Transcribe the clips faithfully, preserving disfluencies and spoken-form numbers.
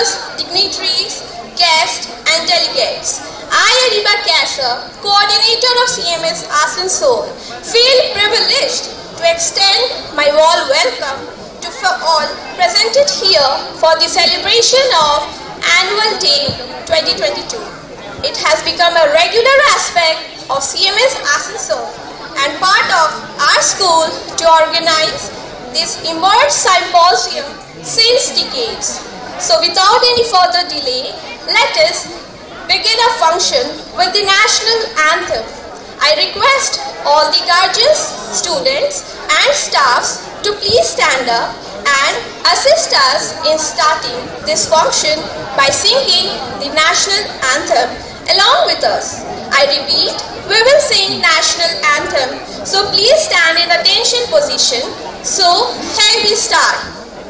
members, dignitaries, guests and delegates. I, Ariba Kasa, coordinator of C M S Asansol, feel privileged to extend my warm welcome to all presented here for the celebration of Annual Day twenty twenty-two. It has become a regular aspect of C M S Asansol and part of our school to organize this immersed symposium since decades. So without any further delay, let us begin our function with the national anthem. I request all the guardians, students and staffs to please stand up and assist us in starting this function by singing the national anthem along with us. I repeat, we will sing national anthem, so please stand in attention position. So here we start.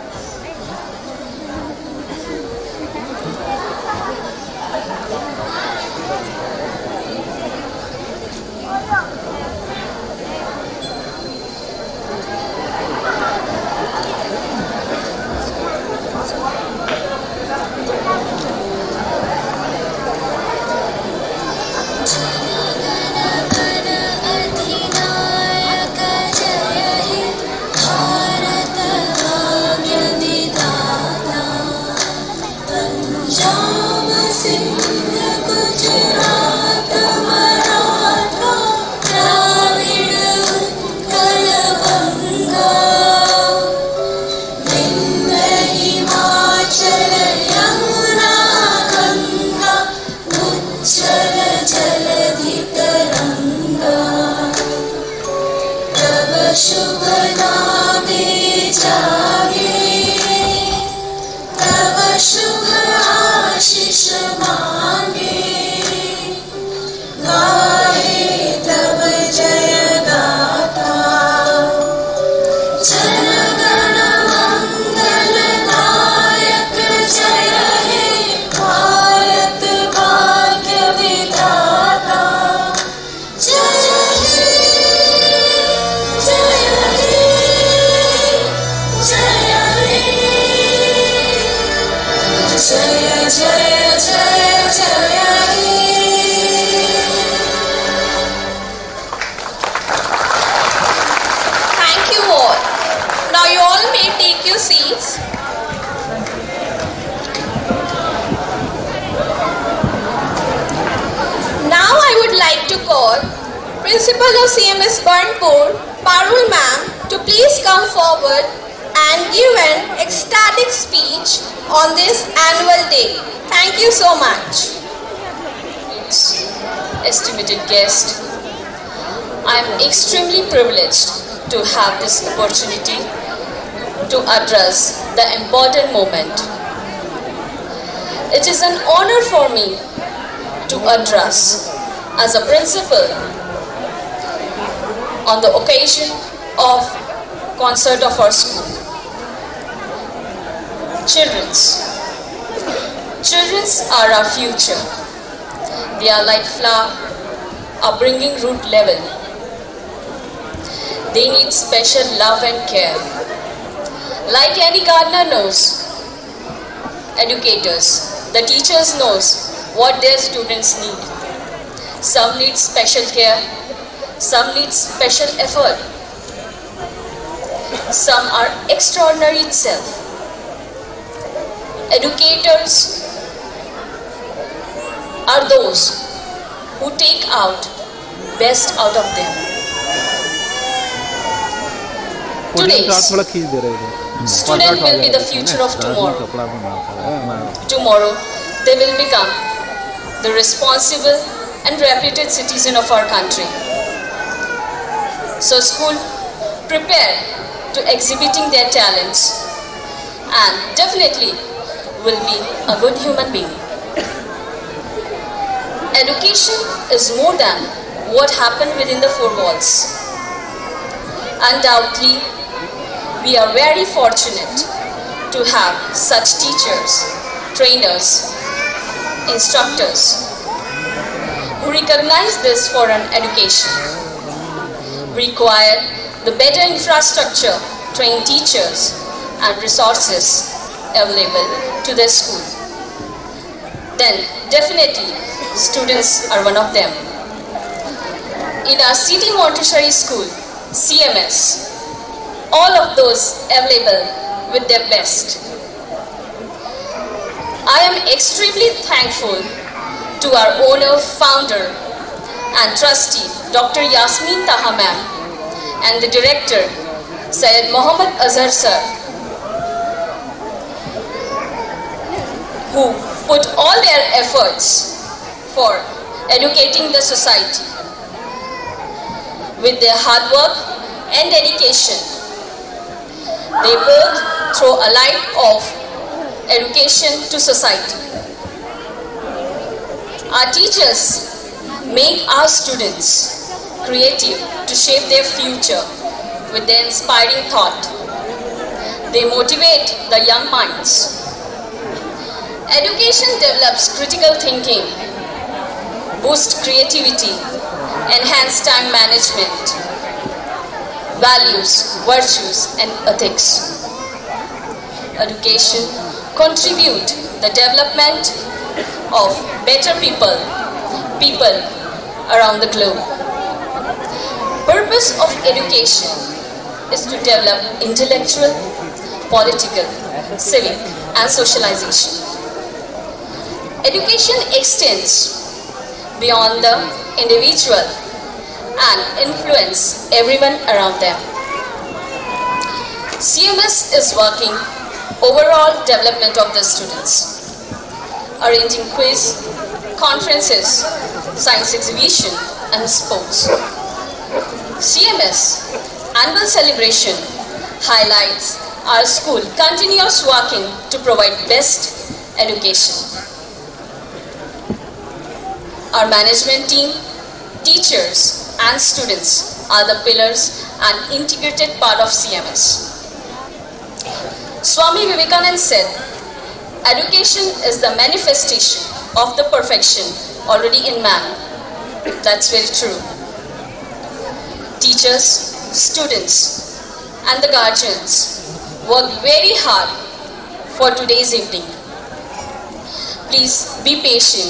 Principal of C M S Burnpur, Parul ma'am, to please come forward and give an ecstatic speech on this annual day. Thank you so much. Estimated guest, I am extremely privileged to have this opportunity to address the important moment. It is an honor for me to address as a principal on the occasion of concert of our school. Children's. Children's are our future. They are like flower, upbringing root level. They need special love and care. Like any gardener knows, educators, the teachers knows what their students need. Some need special care. Some need special effort. Some are extraordinary itself. Educators are those who take out best out of them. Today's student will be the future of tomorrow. Tomorrow they will become the responsible and reputed citizen of our country. So school prepare to exhibiting their talents and definitely will be a good human being. Education is more than what happened within the four walls. Undoubtedly, we are very fortunate to have such teachers, trainers, instructors who recognize this for an education. Require the better infrastructure, trained teachers and resources available to their school. then definitely students are one of them. In our City Montessori School, C M S, all of those available with their best. I am extremely thankful to our owner, founder and trustee, Doctor Yasmin Taha ma'am, and the director, Syed Mohammad Azhar sir, who put all their efforts for educating the society. With their hard work and dedication, they both throw a light of education to society. Our teachers make our students creative to shape their future with their inspiring thought. They motivate the young minds. Education develops critical thinking, boosts creativity, enhance time management, values, virtues, and ethics. Education contribute the development of better people, people around the globe. Purpose of education is to develop intellectual, political, civic, and socialization. Education extends beyond the individual and influence everyone around them. C M S is working overall development of the students, arranging quiz, conferences, science exhibition and sports. C M S annual celebration highlights our school continuous working to provide best education. Our management team, teachers and students are the pillars and integrated part of C M S. Swami Vivekananda said, education is the manifestation of the perfection already in man. That's very true. Teachers, students and the guardians work very hard for today's evening. Please be patient.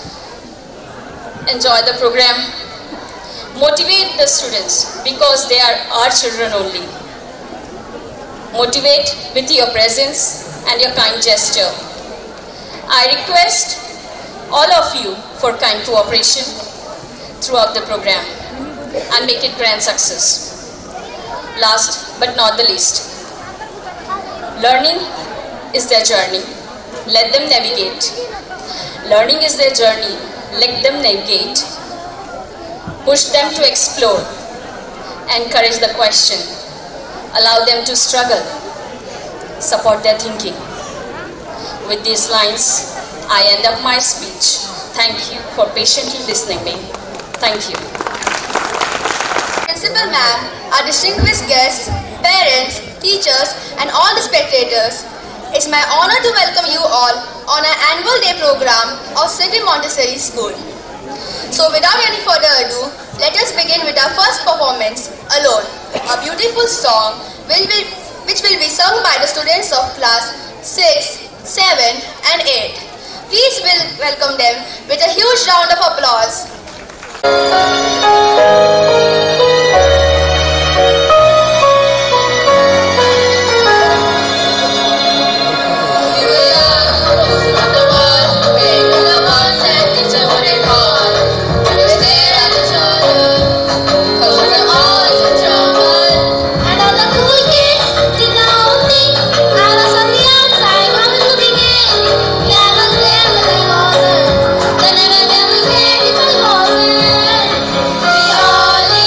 Enjoy the program. Motivate the students because they are our children only. Motivate with your presence and your kind gesture. I request all of you for kind cooperation throughout the program and make it grand success. Last but not the least, learning is their journey. Let them navigate. Learning is their journey. Let them navigate. Push them to explore. Encourage the question. Allow them to struggle. Support their thinking. With these lines, I end up my speech. Thank you for patiently listening me. Thank you. Principal ma'am, our distinguished guests, parents, teachers and all the spectators, it's my honor to welcome you all on our annual day program of City Montessori School. So without any further ado, let us begin with our first performance, Alone, a beautiful song which will, which will be sung by the students of class six, seven and eight. Please will welcome them with a huge round of applause. We all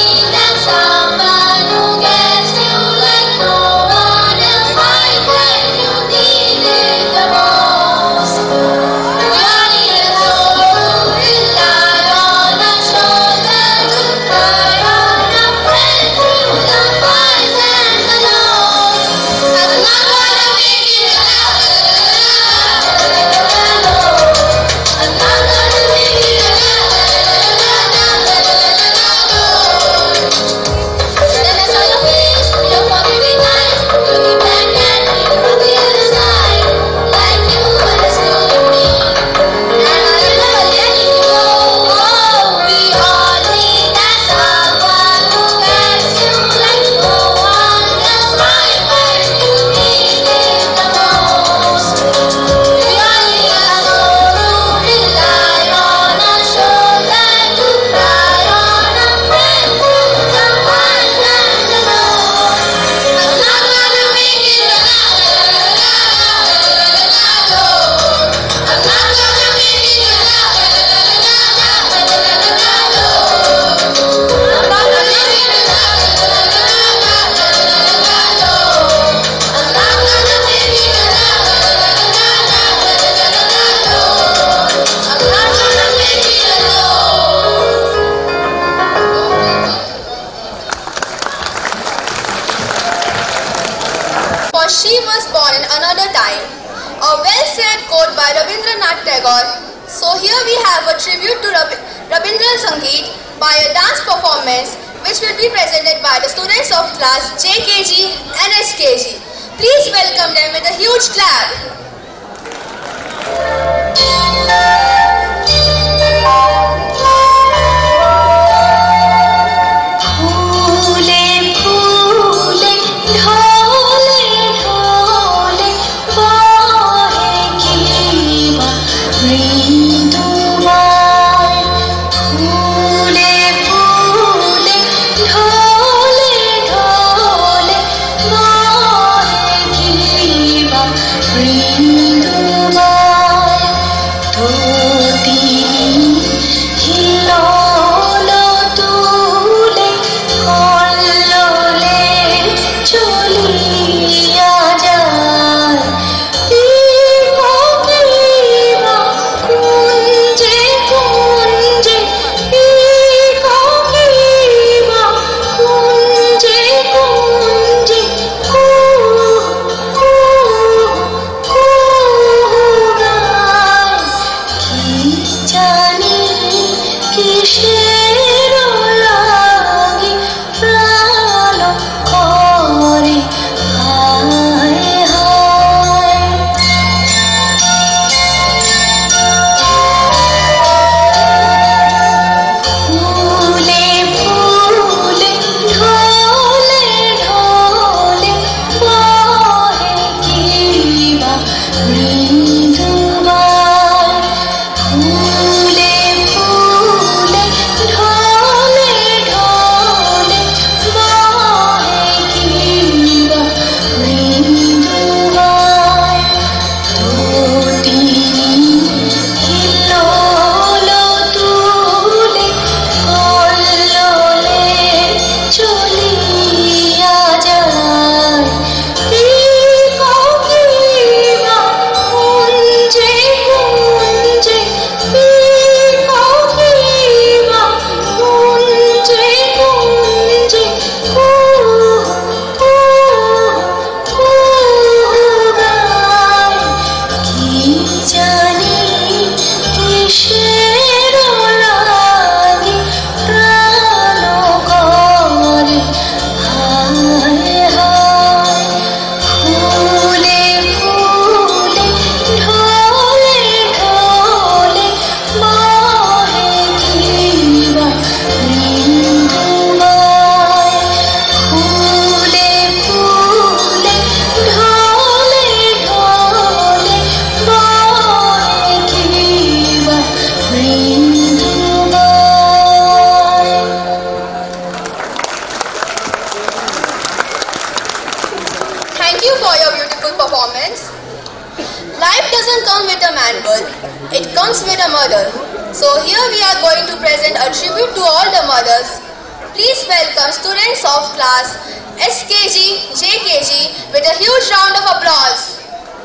for she was born in another time. A well-said quote by Rabindra. So here we have a tribute to Rab Rabindra Sangeet by a dance performance which will be presented by the students of class J K G and S K G. Please welcome them with a huge clap. Life doesn't come with a manual, it comes with a mother. So here we are going to present a tribute to all the mothers. Please welcome students of class S K G, J K G with a huge round of applause.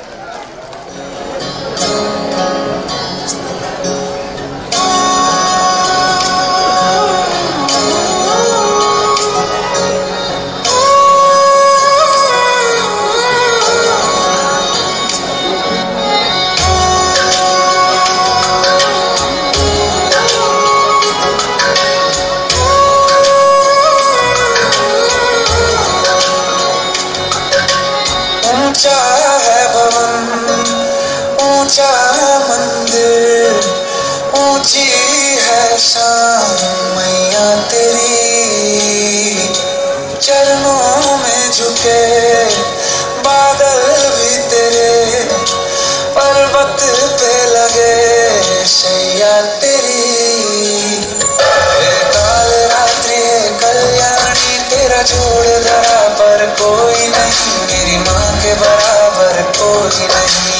ऊंचा है भवन, ऊंचा मंदिर, ऊंची है शान मैया तेरी। चरणों में झुके बादल भी तेरे, पर्वत पे लगे शैया तेरी। काल रात्रि कल्याणी तेरा जोड़ धरा पर कोई नहीं, मेरी माँ के बराबर कोई नहीं।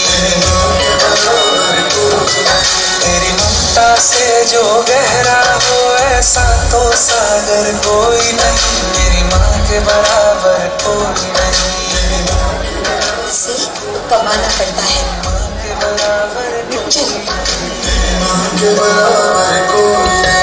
तेरी ममता से जो गहरा हो ऐसा तो सागर कोई नहीं, मेरी माँ के बराबर कोई नहीं। से कमाना पड़ता है, माँ के बराबर चलो माँ के बराबर कोई नहीं।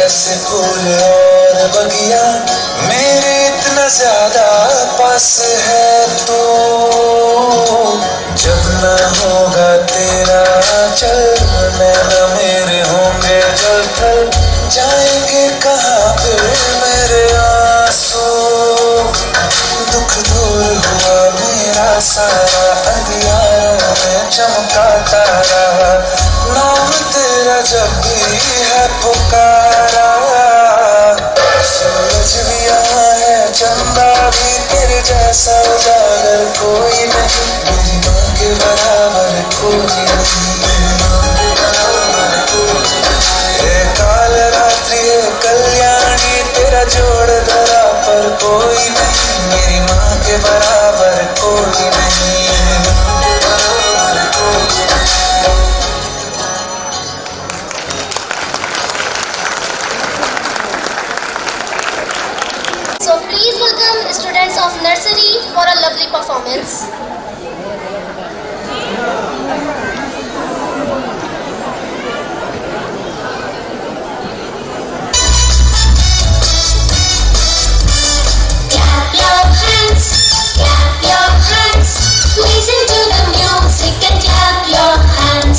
जैसे फूल और बगिया मेरे इतना ज्यादा पास है तो जब न होगा तेरा चल मैं न मेरे होंगे जल थल जाएंगे कहाँ फिर मेरे आंसू दुख दूर हुआ मेरा सारा अंधियारों में चमका तारा नाम तेरा जब भी है पुकारा सूरज भी यहाँ है चंदा भी तेरे जैसा उजागर कोई नहीं मेरी माँ के बराबर कोई नहीं ये काल रात्रि है कल्याणी तेरा जोड़ धरा पर कोई नहीं मेरी माँ के बराबर कोई नहीं। So please welcome students of nursery for a lovely performance. Clap your hands, clap your hands. Listen to the music and clap your hands.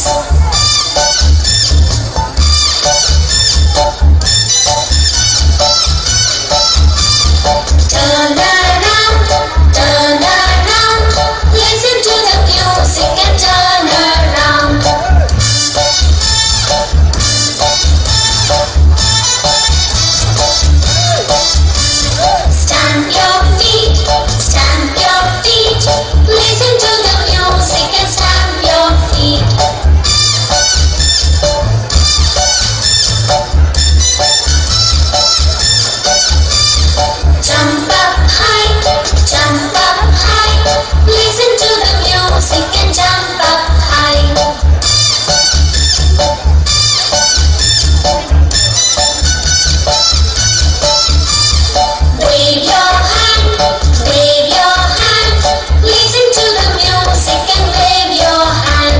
Turn around, turn around. Listen to the music and turn around. Stamp your feet, stamp your feet. Listen to the music and stamp your feet. Jump up high, jump up high. Listen to the music and jump up high. Wave your hand, wave your hand. Listen to the music and wave your hand.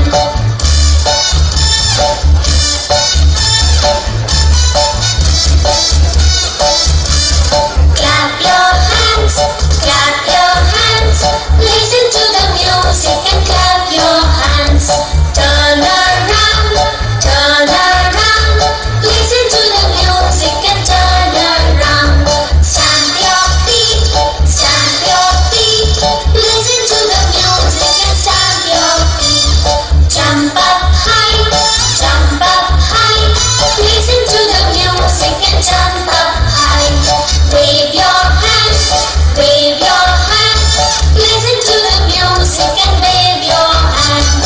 Clap your hands, clap your hands. Listen to the music and clap your hands. Turn around, turn around. Listen to the music and turn around. Stamp your feet, stamp your feet. Listen to the music and stamp your feet. Jump up high, jump up high. Listen to the music and jump up high. Wave your hand, wave your hand. Listen to the music and wave your hand.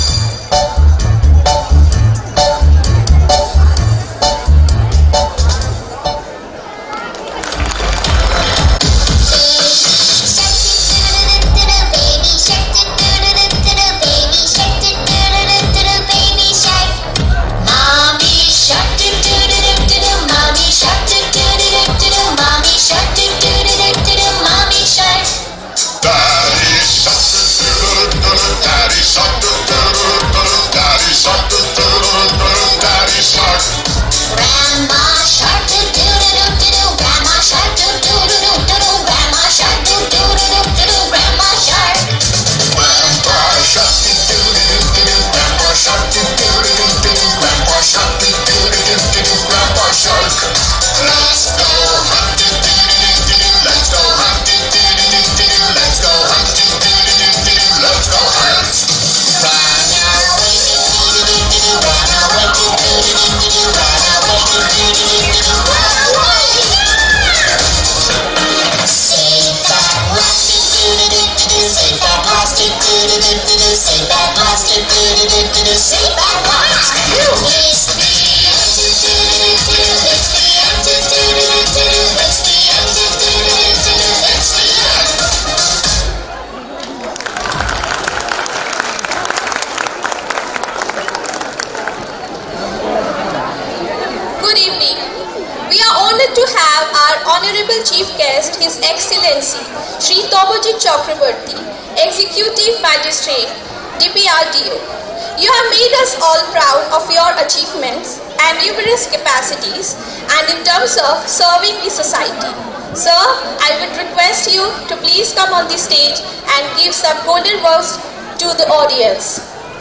Good evening. We are honored to have our Honorable Chief Guest, His Excellency Shri Toboji Chakrabarti, Executive Magistrate, D P R D O. You have made us all proud of your achievements and numerous capacities and in terms of serving the society. Sir, I would request you to please come on the stage and give some golden words to the audience.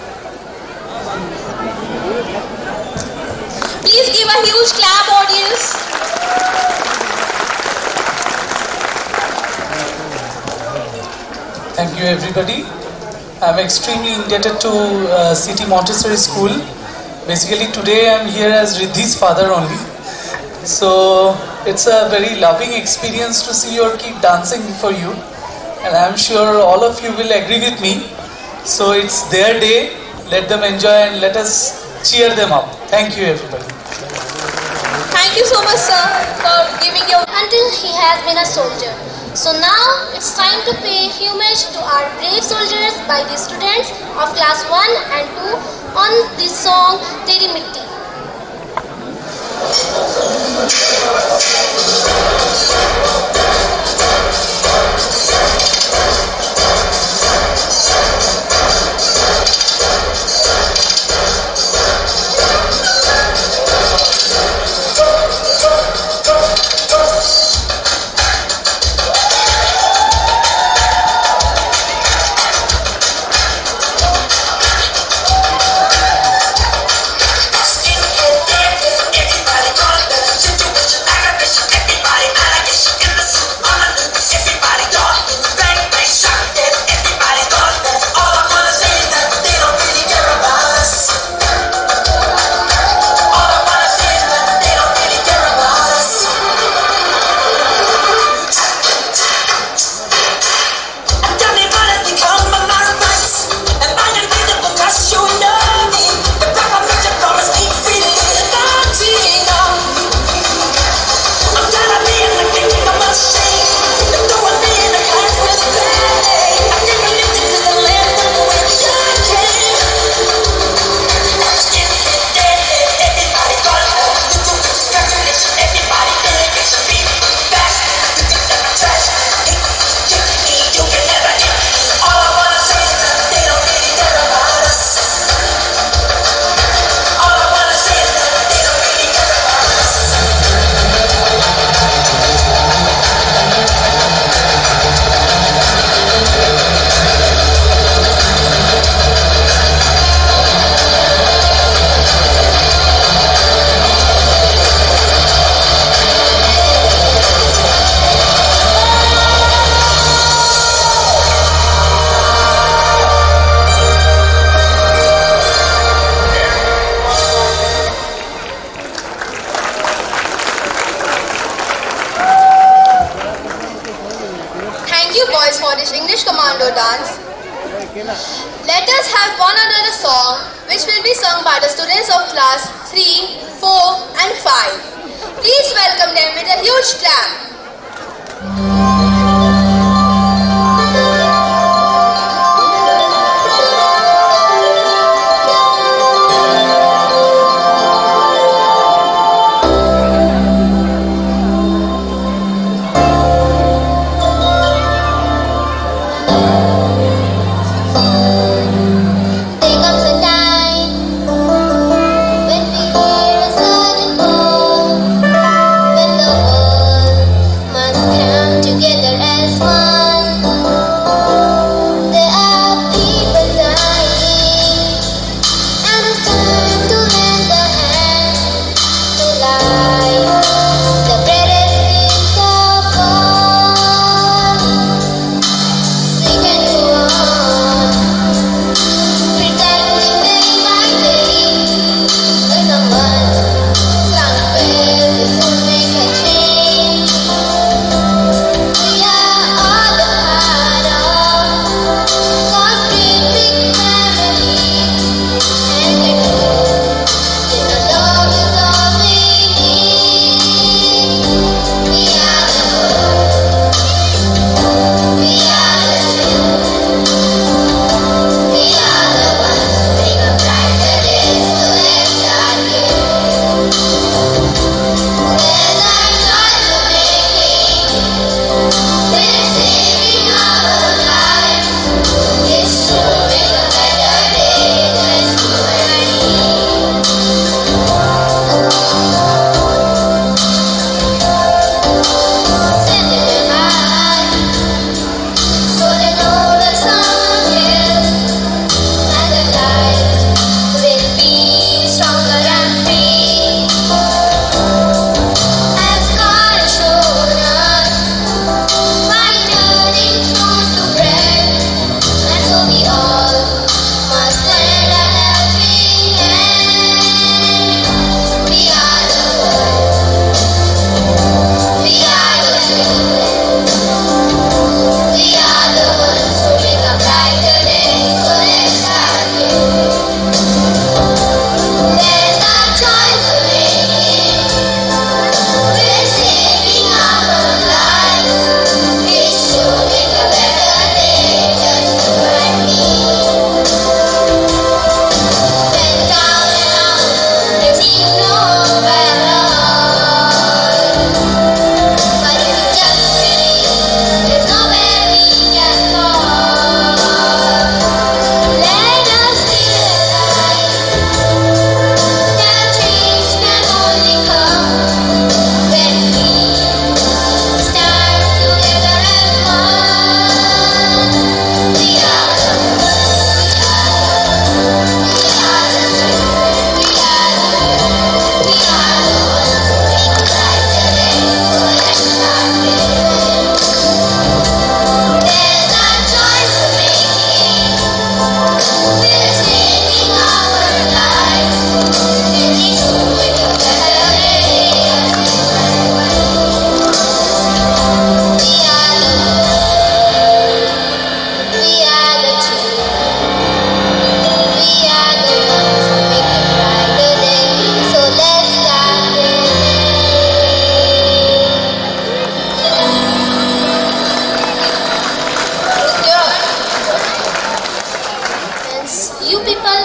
Please give a huge clap, audience. Thank you, everybody. I'm extremely indebted to uh, C T Montessori School. Basically, today I'm here as Riddhi's father only. So it's a very loving experience to see your kid dancing for you, and I'm sure all of you will agree with me. So it's their day. Let them enjoy and let us cheer them up. Thank you, everybody. Thank you so much, sir, for giving your... Until he has been a soldier. So now it's time to pay homage to our brave soldiers by the students of class one and two on this song Teri Mitti. English commando dance. Let us have one another song which will be sung by the students of class three, four and five. Please welcome them with a huge clap. Together.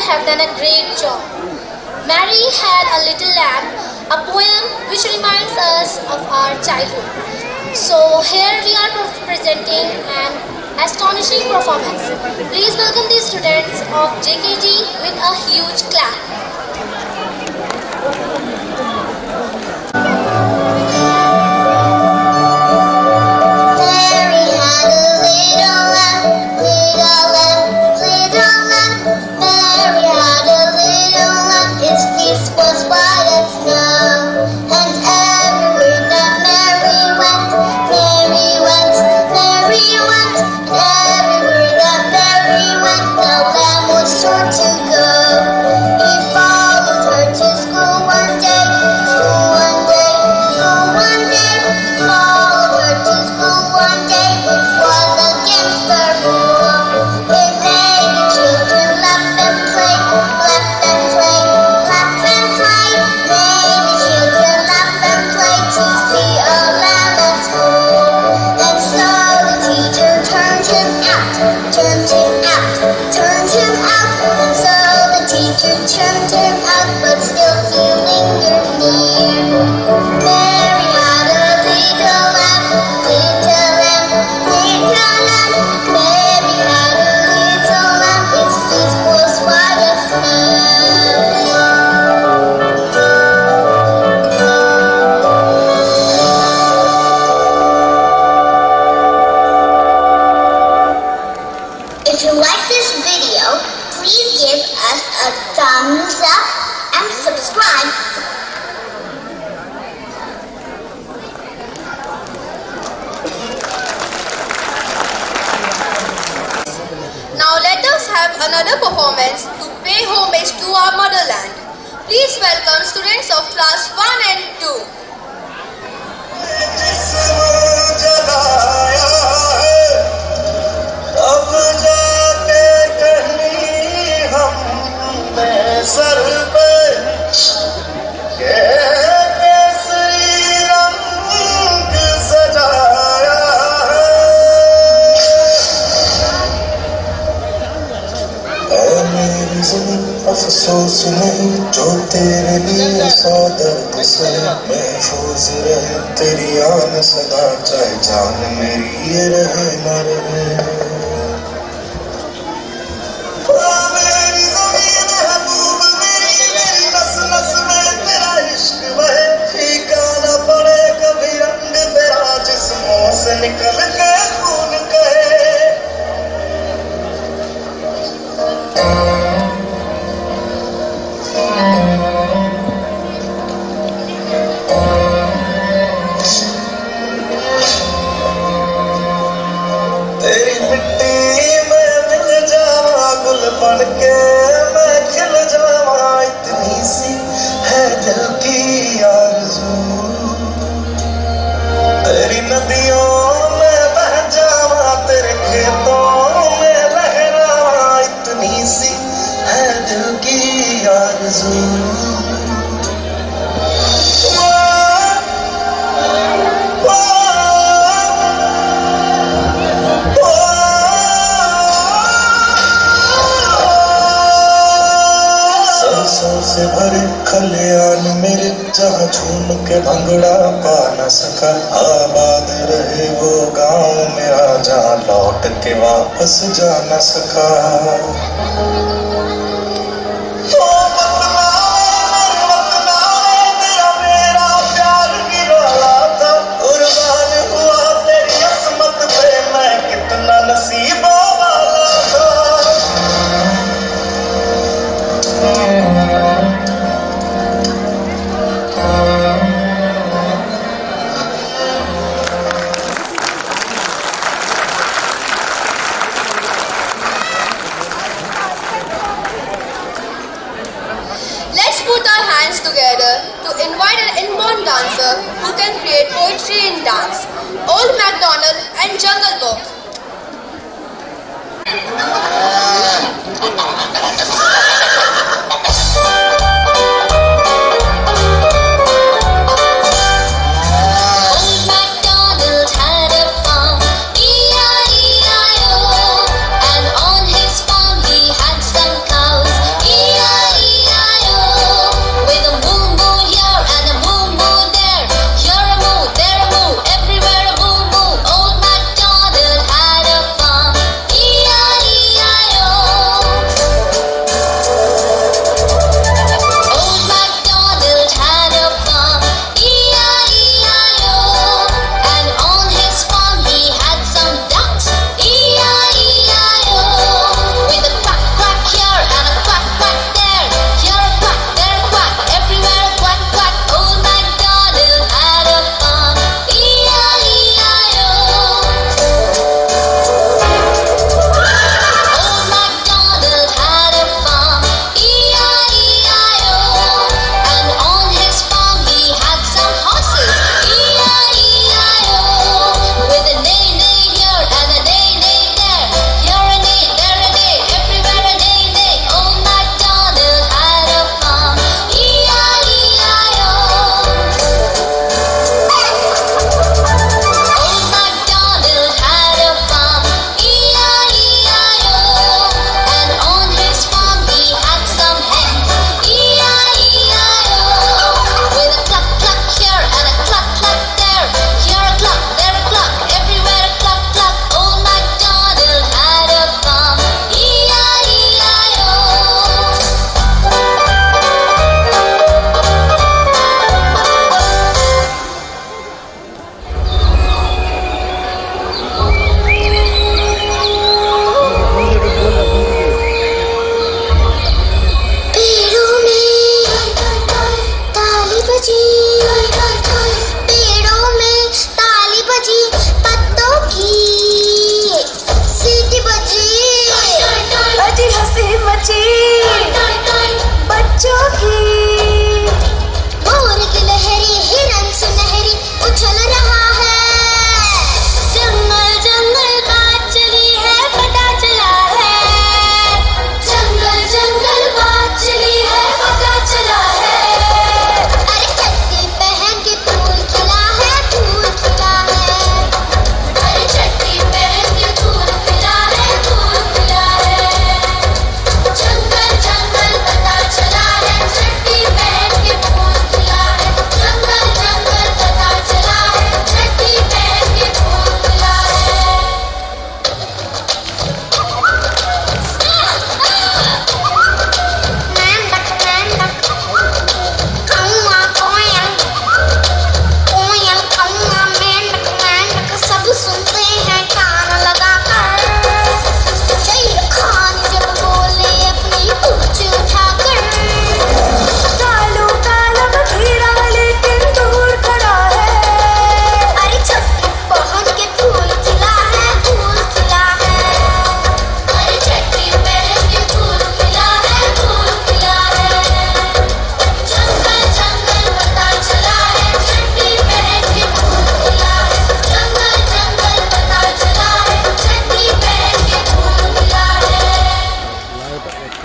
have done a great job. Mary had a little lamb, a poem which reminds us of our childhood. So here we are presenting an astonishing performance. Please welcome the students of J K G with a huge clap. Turned him out, but still he lingered near. Mary had a little lamb, little lamb, little lamb. Mary had a little lamb, its fleece was white as snow. If you like this video, please give us a thumbs up and subscribe. Now let us have another performance to pay homage to our motherland. Please welcome students of class one and two. सर पे केसरी रंग सजाया है मेरी ज़मीं अफसोस नहीं जो तेरे लिए सौ दर्द से महफूज रहे तेरी आन सदा चाहे जान मेरी ये रहे न रहे से निकल के खून कहे तेरी मिट्टी में मिल जावा गुल बन के मैं खिल जावा इतनी सी है दिल की आरज़ू तेरी नदियों में बह जावा तेरे खेतों में लहरावा इतनी सी है दिल की आरज़ू सरसों से भरे खलियान मेरे जहाँ झूम के भंगड़ा पा न सका आबाद रहे वो गाँव मेरा जहाँ लौट के वापस जा न सका तेरा मेरा प्यार गिरा था कुर्बान हुआ तेरी किस्मत पे मैं कितना नसीबों वाला था Let's put our hands together to invite an inborn dancer who can create poetry in dance. Old MacDonald and Jungle Book. E I E I O, and on his farm he had some cows. E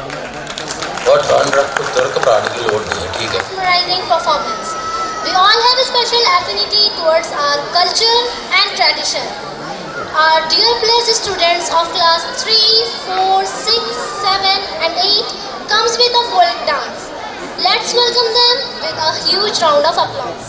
बहुत ठंड रख को तर्क प्राणी की load नहीं है, ठीक है। Mesmerizing performance. We all have a special affinity towards our culture and tradition. Our dear blessed students of class three, four, six, seven and eight comes with a folk dance. Let's welcome them with a huge round of applause.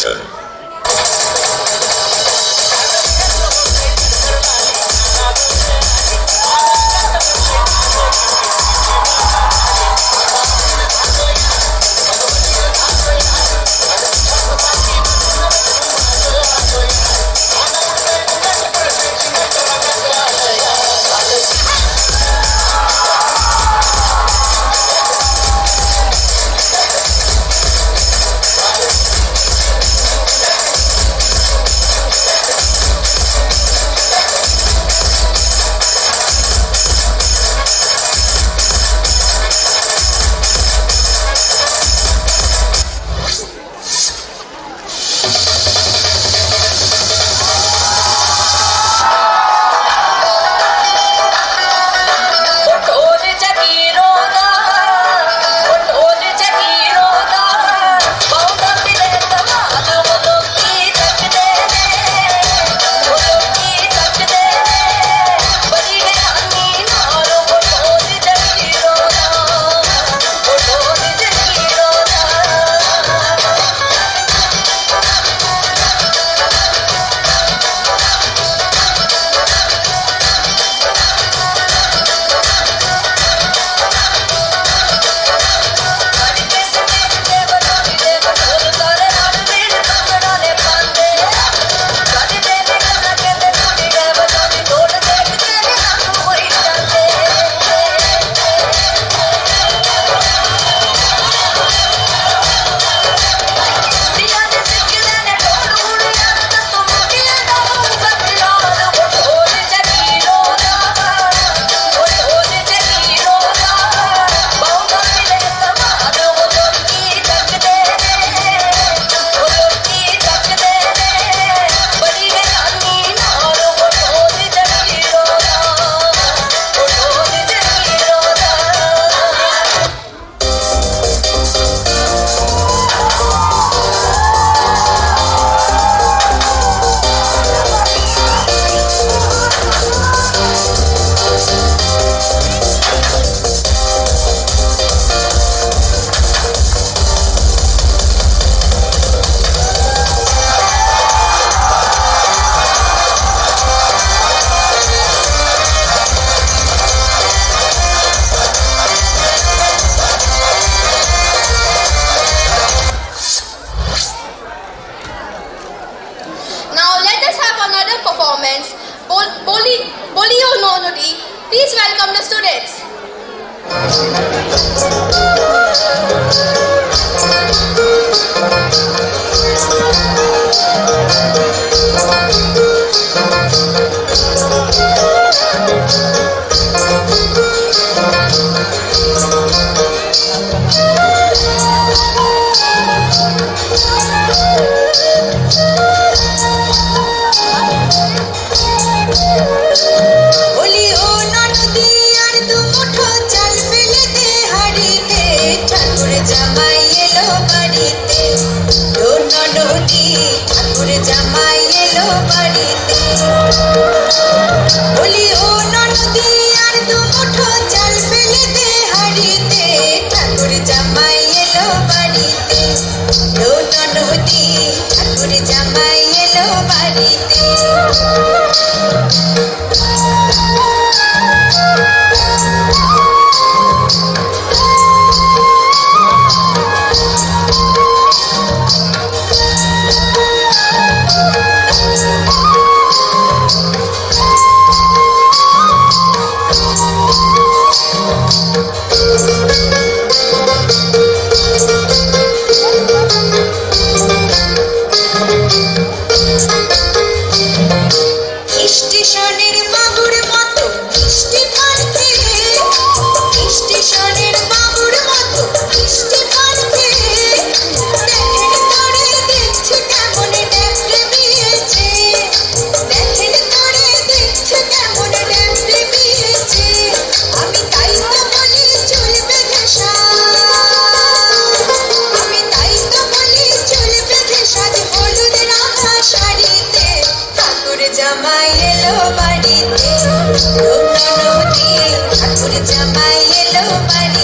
Please welcome the students.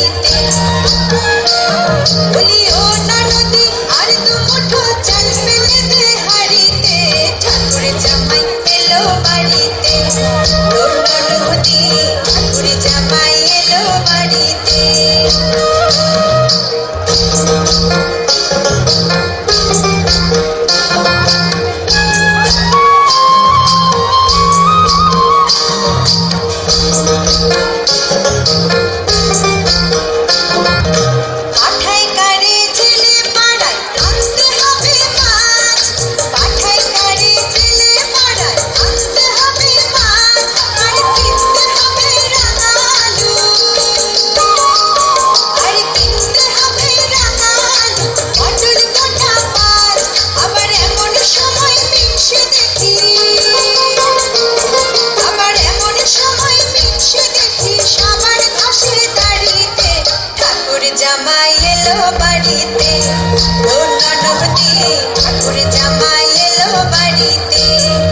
बोली ओ ननदी अरे तू मुठो चल फिर এলো বাড়িতে তোর ননদি ঠাকুর জামাই এলো বাড়িতে পাঠাই কারে জেলে পাড়ায় আনতে হবে মাছ পাঠাই কারে জেলে পাড়ায় আনতে হবে মাছ আর কিনতে হবে রাঙালু আর কিনতে হবে রাঙালু অটল কোঠা মাছ আবার এমন সময় মিশে দেখি আবার এমন সময় মিশে দেখি সবার ঘাসে দাঁড়িতে ঠাকুর জামাই এলো বাড়িতে তোর ননদি ঠাকুর জামাই এলো বাড়িতে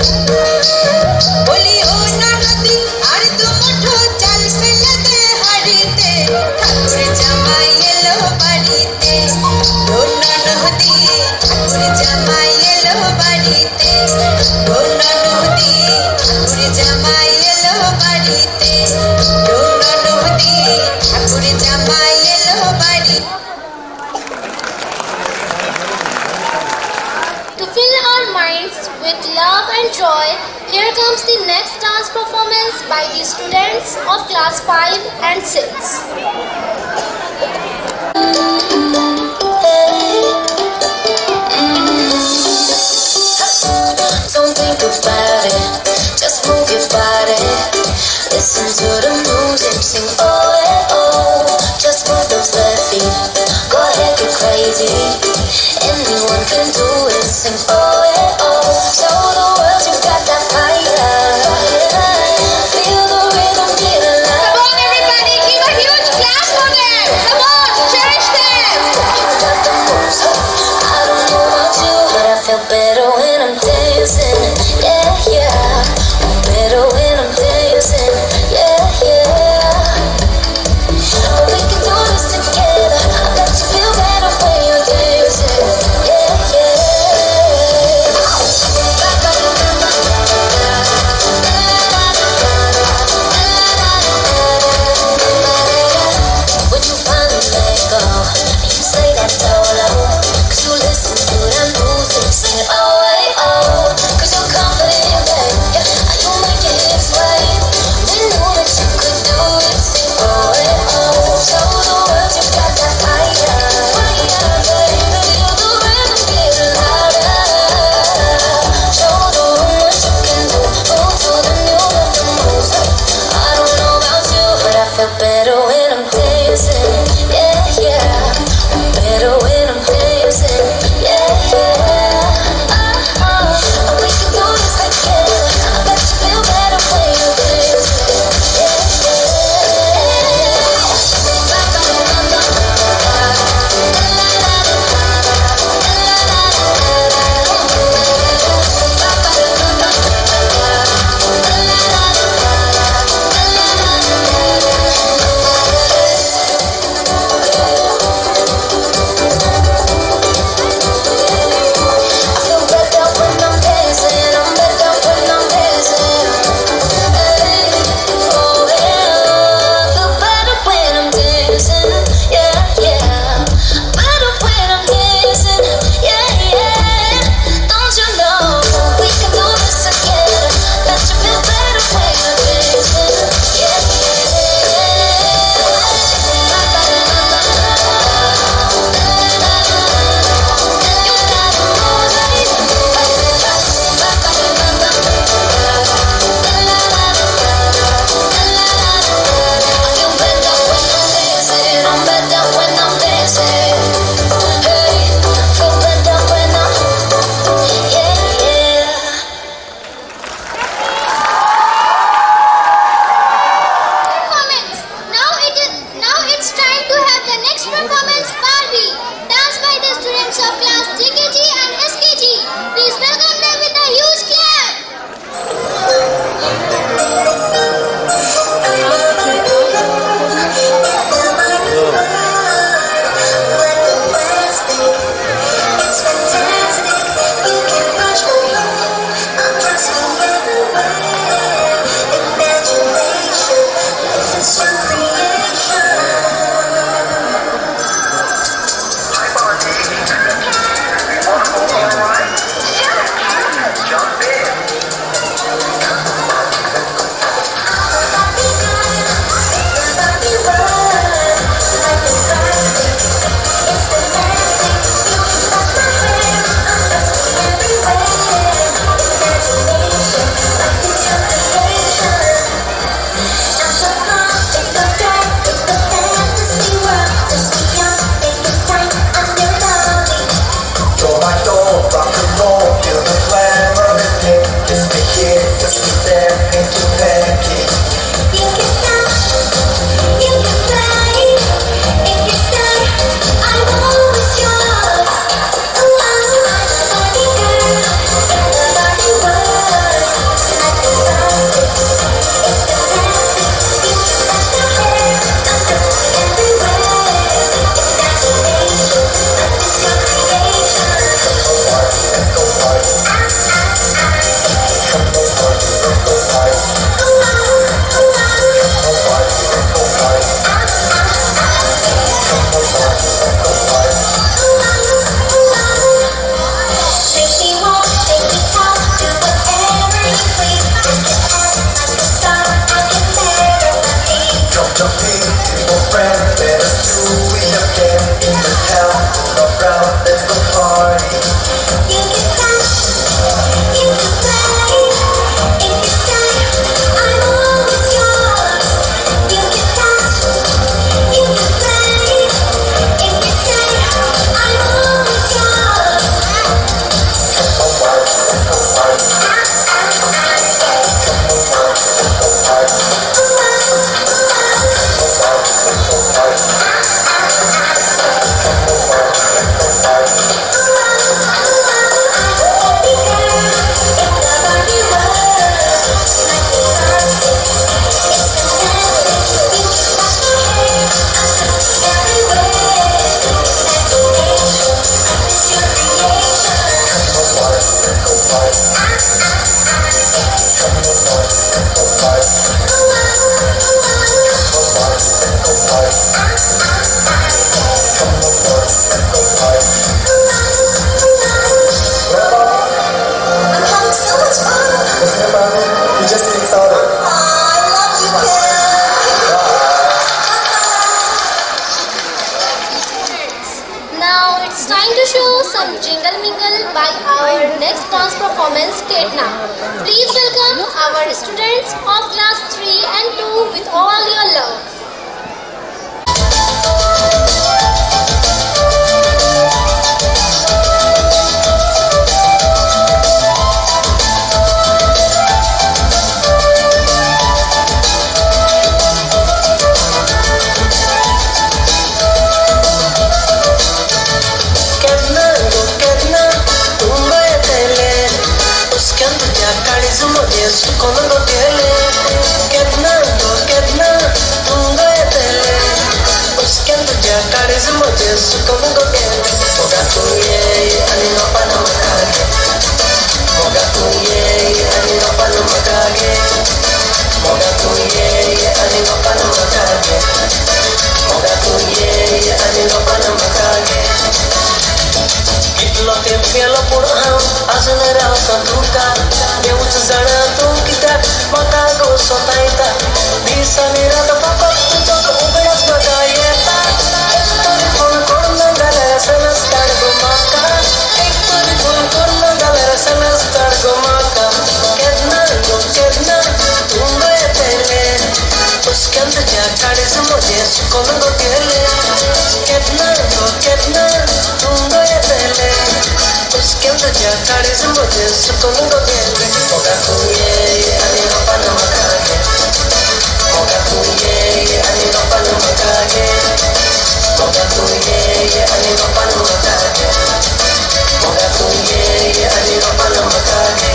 বলি ও ননদি আর দু মুঠো চাল ফেলে দে হাড়িতে ঠাকুর জামাই এলো বাড়িতে তোর ননদি ঠাকুর জামাই এলো বাড়িতে তোর ননদি ঠাকুর জামাই এলো বাড়িতে তোর ননদি ঠাকুর জামাই এলো বাড়িতে To fill our minds with love and joy, here comes the next dance performance by the students of class five and six. Don't think about it, just move your body. Listen to the music, sing oh yeah oh. Just move those left feet, go ahead get crazy. Anyone can do it, sing oh yeah oh. Show the world you got that fire. Feel the rhythm, get alive. Come on everybody, give a huge clap for them. Come on, cherish them. You got the moves, I don't know about you, but I feel better when I'm dancing. Yeah yeah, I'm better when I'm dancing. Yeah yeah. students of class three and two with all your love. Sukono dele, ketna do ketna, tunga dele. Uske andar kare mujhe sukono dele. Hoga tu ye ani no pan makage. Hoga tu ye ani no pan makage. Hoga tu ye ani no pan makage. Hoga tu ye ani no pan makage. Kitlo te pela purham, azna rasa tuka. Deus zara tu kita maka go sotaita. Bisa nira da papa tu to ubras bagayeta. Ektor phone korna galera sanas tar go maka. Ektor phone korna galera sanas tar go maka. Ketna go ketna tunga tele. Uske andar ja kare mujhe sukono go dele. Ketna go ketna tunga tele. Uske andar ja kare mujhe sukono go dele. Hoga tu ye ani no pan makage. Hoga tu ye ani no pan makage. Hoga tu ye ani no pan makage. Hoga tu ye ani no pan makage.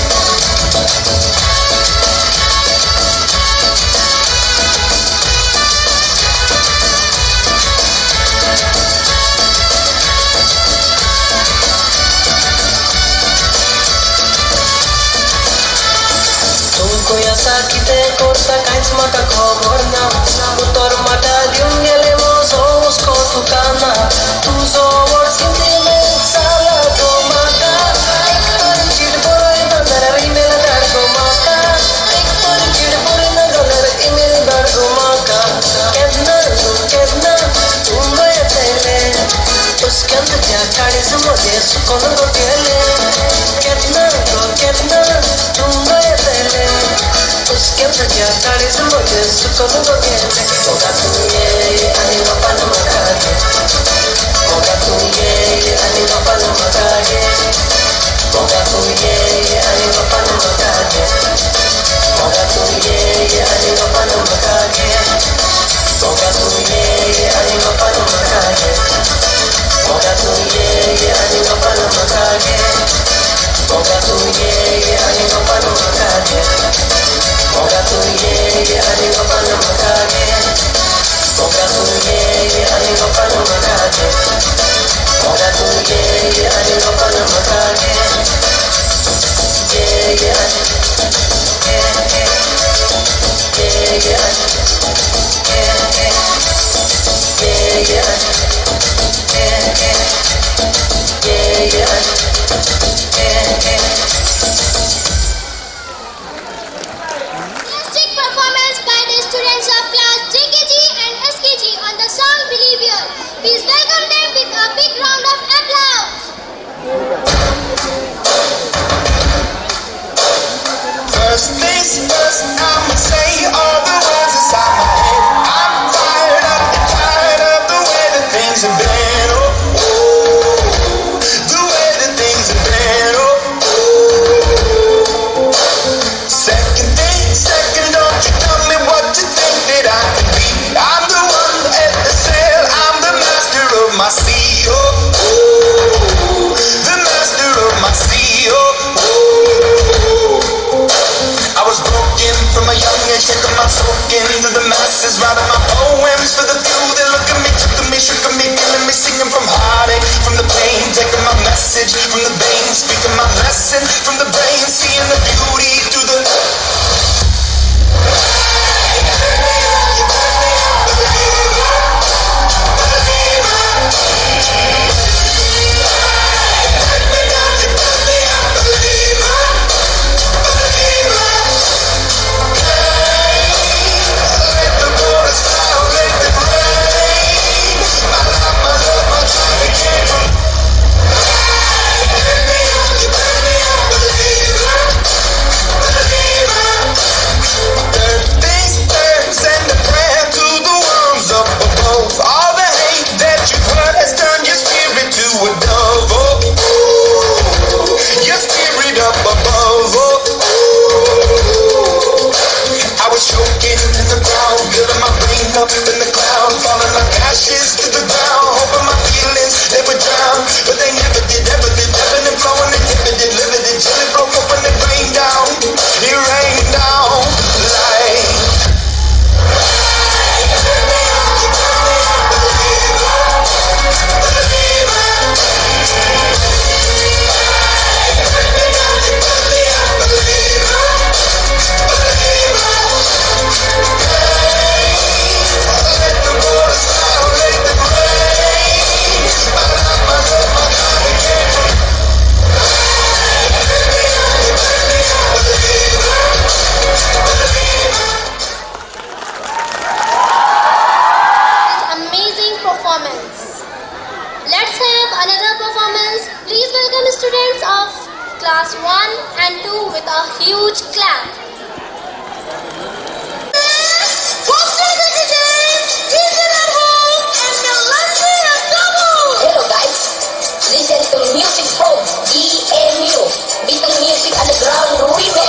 Sakite korta kains maka khoborna utor mata diungele mo zos ko tukana tu zor sindile sala do maka ektor chid poroi bandar email dar go maka ektor chid poroi na galar email dar go maka kedna kedna tunga tele uske andar ja kare mujhe sukono go dele kedna kedna tunga tele. Uske andar ja kare mujhe sukono go dele. Hoga tu ye ani no pan makage. Hoga tu ye ani no pan makage. Hoga tu ye ani no pan makage. Hoga tu ye ani no pan makage. Hoga tu ye ani no pan makage. Hoga tu ye ani no pan makage. Hoga tu ye ani no pan makage. Hoga tu ye ani no pan makage. Hoga tu ye ani no pan makage. Hoga tu ye ani no pan makage. Ye ye ani ye ye ye ye ani ye ye ye ye ani ye ye ye ani ye ye. Performance by the students of class J K G and S K G on the song Believer. Please welcome them with a big round of applause. First things first, I'ma say all the words inside my head. I'm fired up and tired of the way that things have been. Oh, oh, the way that things have been. Oh, oh. Second thing, second, don't you tell me what you think that I can be. I'm the one at the sail, I'm the master of my sea. Oh, oh, the master of my sea. Oh, oh. I was broken from a young age, taking my soaking to the masses, writing my poems for the few that look at me, took at me, shook at me, feeling me, singing from heartache, from the pain, taking my message from the veins, speaking my lesson from the brain, seeing the beauty through the. Let the chorus up in the cloud, falling like ashes to the ground. Hoping my feelings, they would drown, but they never did, ever did. Ebbing and flowing, inhibited, limited, till it broke up when it rained down. It rained down like. Let's have another performance. Please welcome students of class one and two with a huge clap. Hello guys, listen to music from E M U, Beating Music Underground Remix.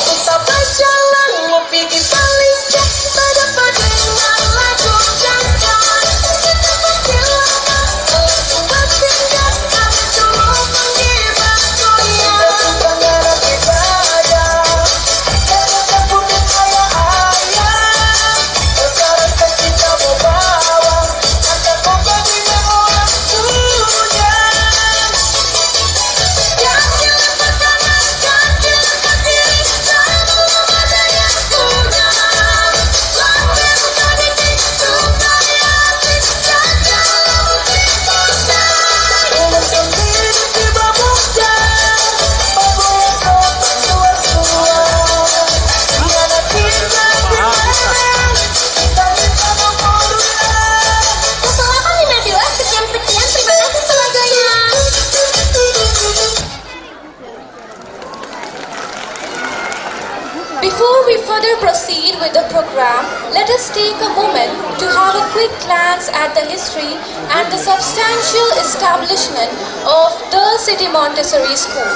Before we further proceed with the program, let us take a moment to have a quick glance at the history and the substantial establishment of the City Montessori School.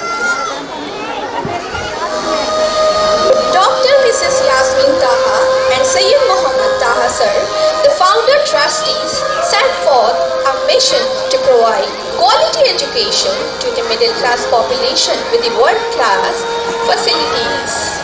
Doctor Missus Yasmin Taha and Sayyid Muhammad Taha sir, the founder trustees, set forth a mission to provide quality education to the middle class population with the world class facilities.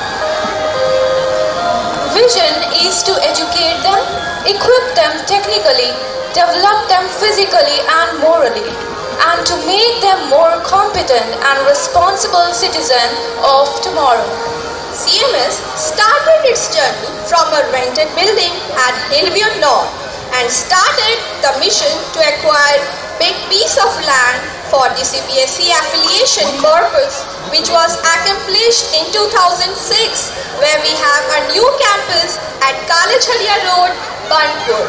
Vision is to educate them, equip them technically, develop them physically and morally, and to make them more competent and responsible citizens of tomorrow. C M S started its journey from a rented building at Hillview North and started the mission to acquire big piece of land for the C B S E affiliation purpose, which was accomplished in two thousand six, where we have a new campus at Kalachharia Road, Banpur.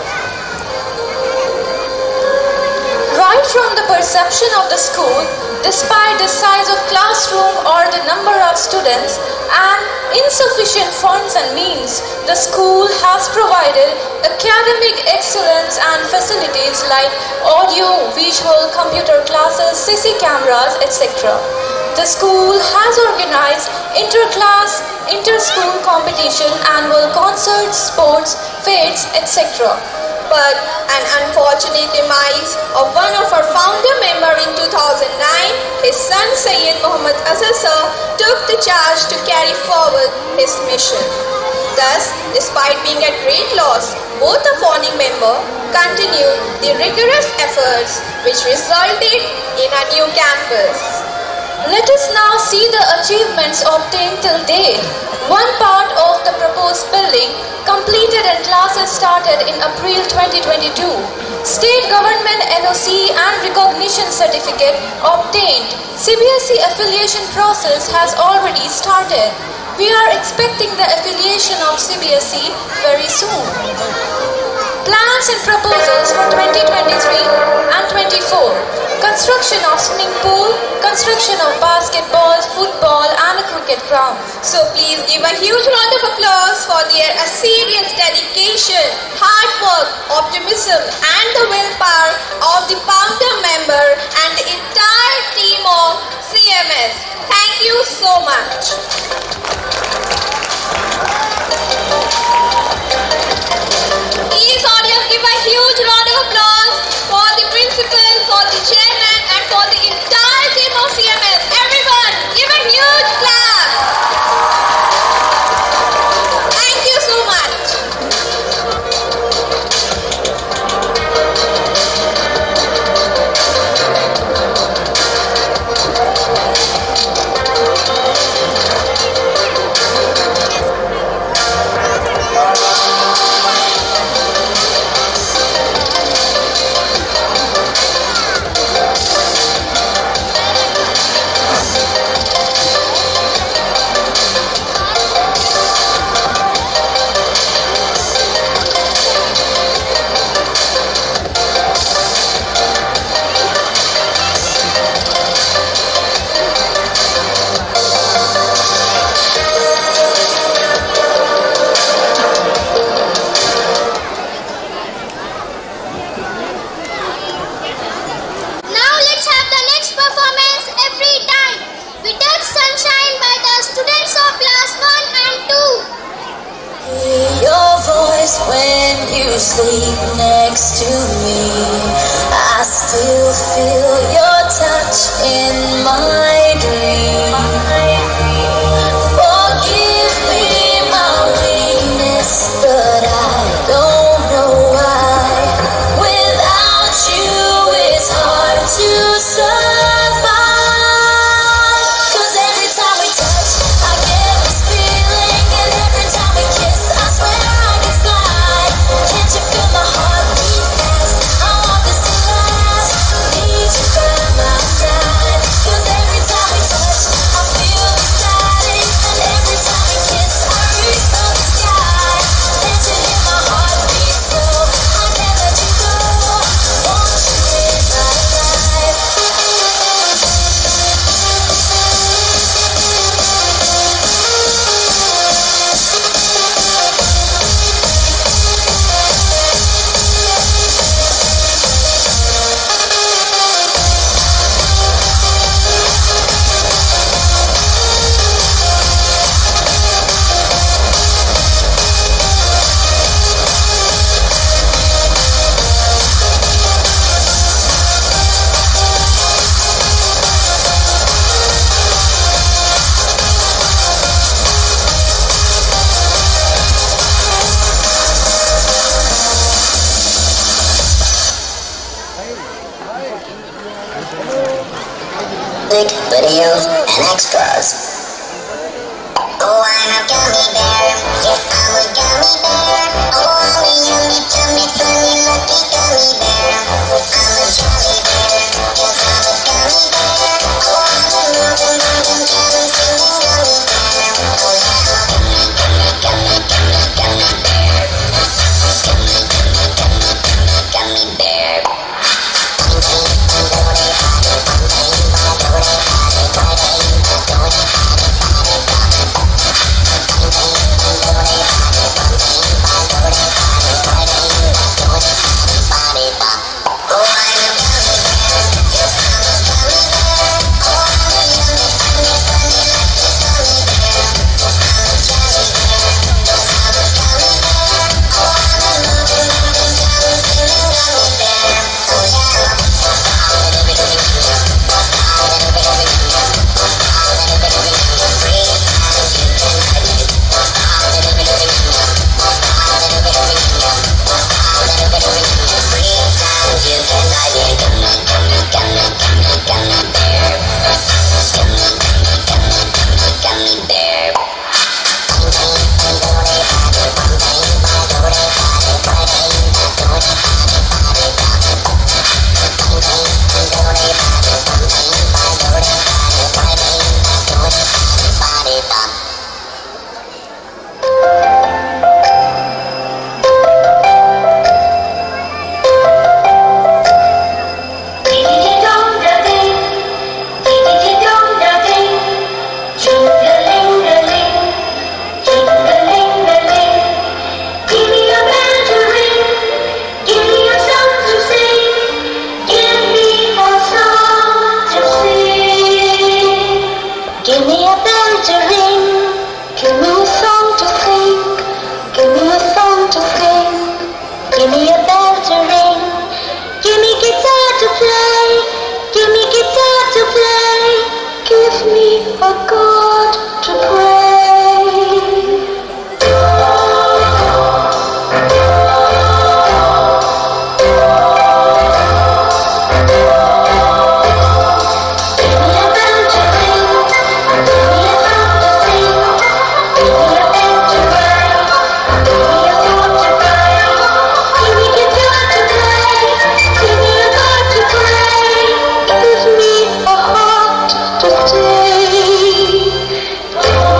Right from the perception of the school, despite the size of classroom or the number of students and insufficient funds and means, the school has provided academic excellence and facilities like audio, visual, computer classes, C C cameras, et cetera. The school has organized inter-class, inter-school competition, annual concerts, sports, fairs, et cetera. But an unfortunate demise of one of our founder member in two thousand nine, his son Sayyid Muhammad Azhar sir took the charge to carry forward his mission. Thus, despite being at great loss, both the founding member continued the rigorous efforts which resulted in a new campus. Let us now see the achievements obtained till date. One part of the proposed building completed and classes started in April twenty twenty-two. State government N O C and recognition certificate obtained. C B S E affiliation process has already started. We are expecting the affiliation of C B S E very soon. Plans and proposals for twenty twenty-three and twenty-four. Construction of swimming pool, construction of basketball, football and a cricket ground. So please give a huge round of applause for their serious dedication, hard work, optimism and the willpower of the founder member and the entire team of C M S. Thank you so much. sleep next to me, I still feel your touch in my dream. Forgive me my weakness, but I don't know why. Without you it's hard to survive. Cause every time we touch I get this feeling, and every time we kiss I swear I can fly. Can't you feel my heart beat fast? I want this to last. Need you by my side. Cause every time we touch I feel the static, and every time we kiss I reach for the sky. Can't you hear my heart beat so? I can't let you go. Won't you in my life? Videos and extras. Oh, I'm a gummy bear. Yes, I'm a gummy bear. Oh, I'm a yummy, tummy, funny, lucky gummy bear. I'm a jolly bear. Yes, I'm a gummy bear. Oh, I'm a moving, moving, canon, singing gummy bear. Oh, yeah, I'm a gummy, gummy, gummy, gummy, gummy bear. Gummy, gummy, gummy, gummy, gummy bear. To stay.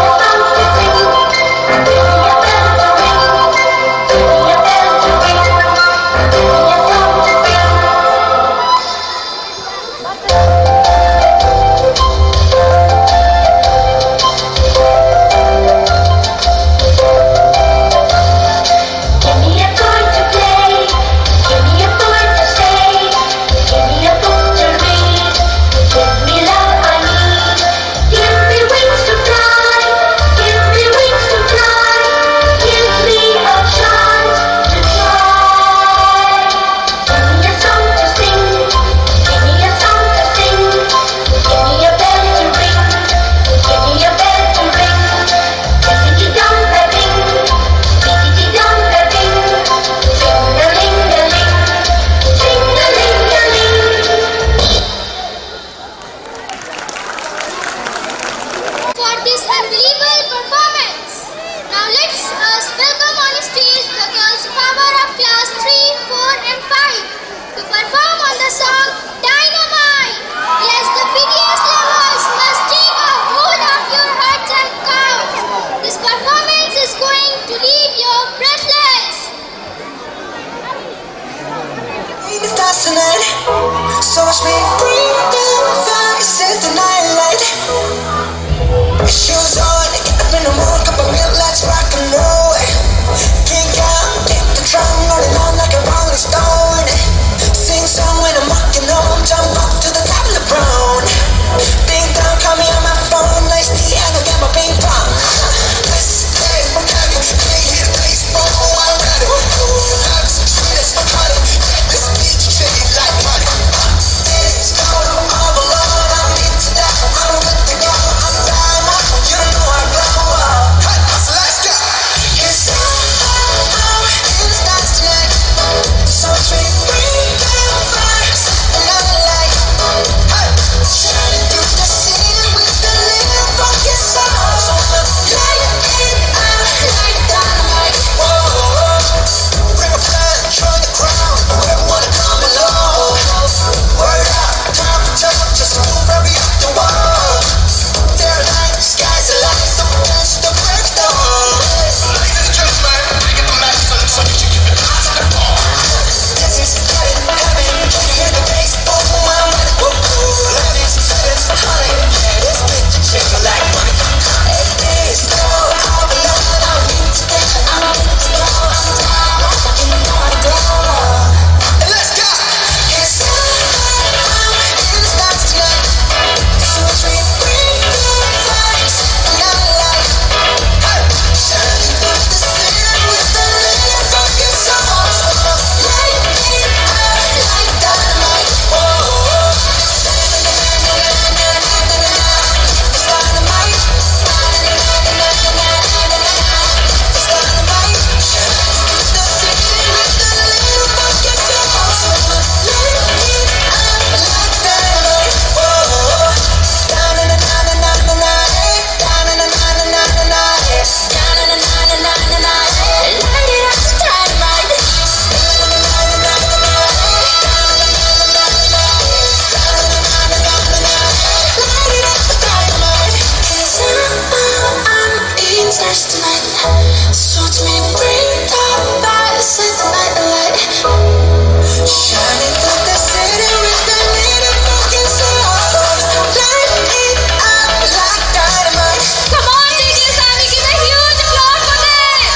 Suits me, bring up that set the night light. Shining through the city with the little fucking sun. Light it up like dynamite. Come on, D J Sammy, give a huge applause for this.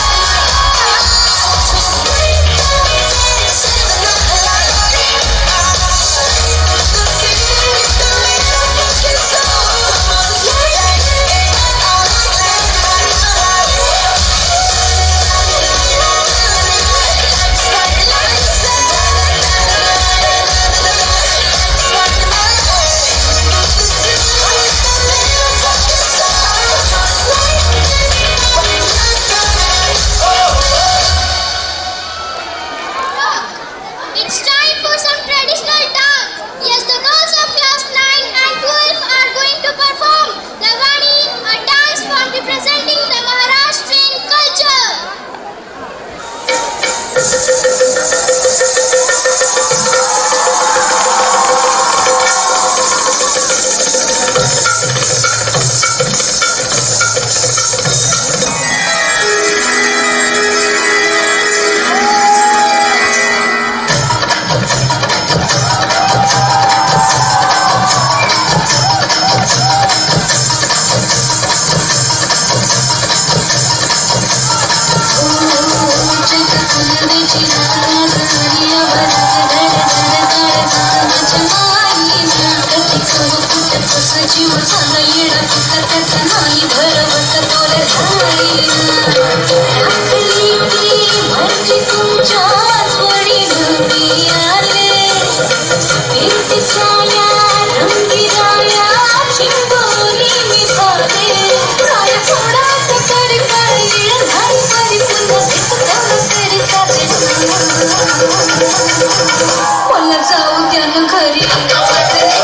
Bring up that set the night light. Shining through the city with the little fucking sun. Light it up like dynamite. It's time for some traditional dance. Yes, the girls of class nine and twelve are going to perform Lavani, a dance form representing the Maharashtrian culture.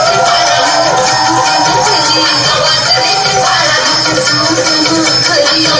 Khari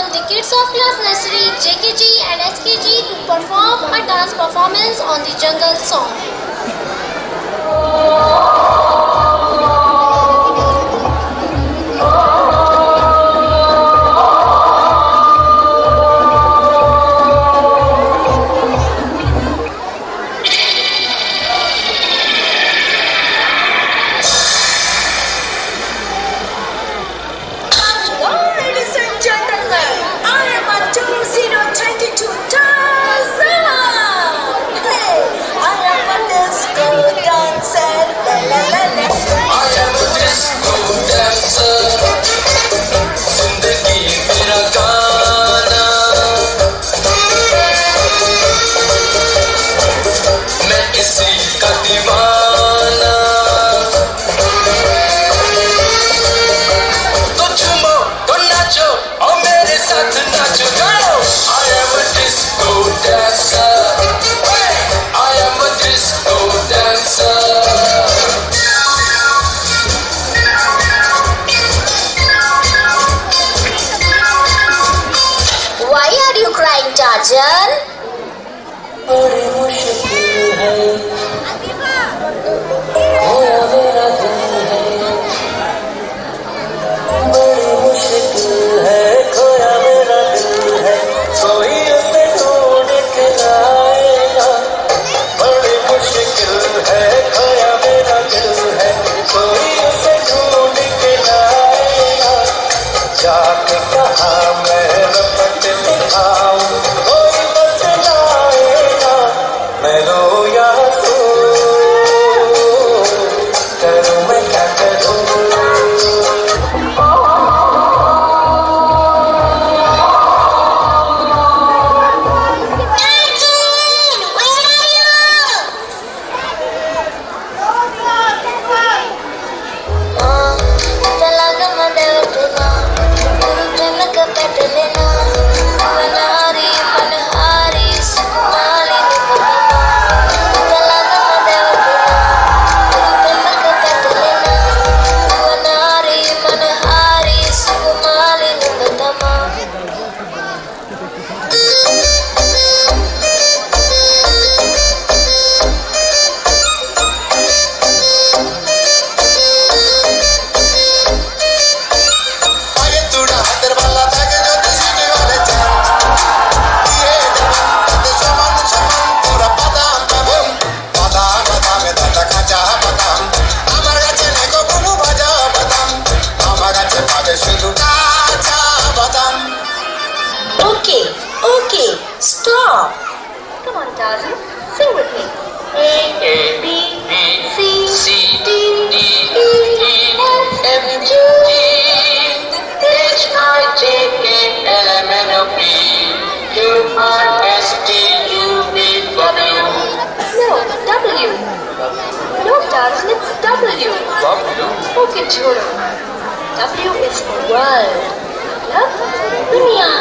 welcome the kids of class nursery, J K G and S K G to perform a dance performance on the jungle song. Okay, okay, stop. Come on, darling, sing with me. A, B, C, D, E, F, G, H, I, J, K, L, M, N, O, P, Q, R, S, T, U, V, W. No, W. No, darling, it's W. W? Okay, Juro. W is for world. Love, dunia.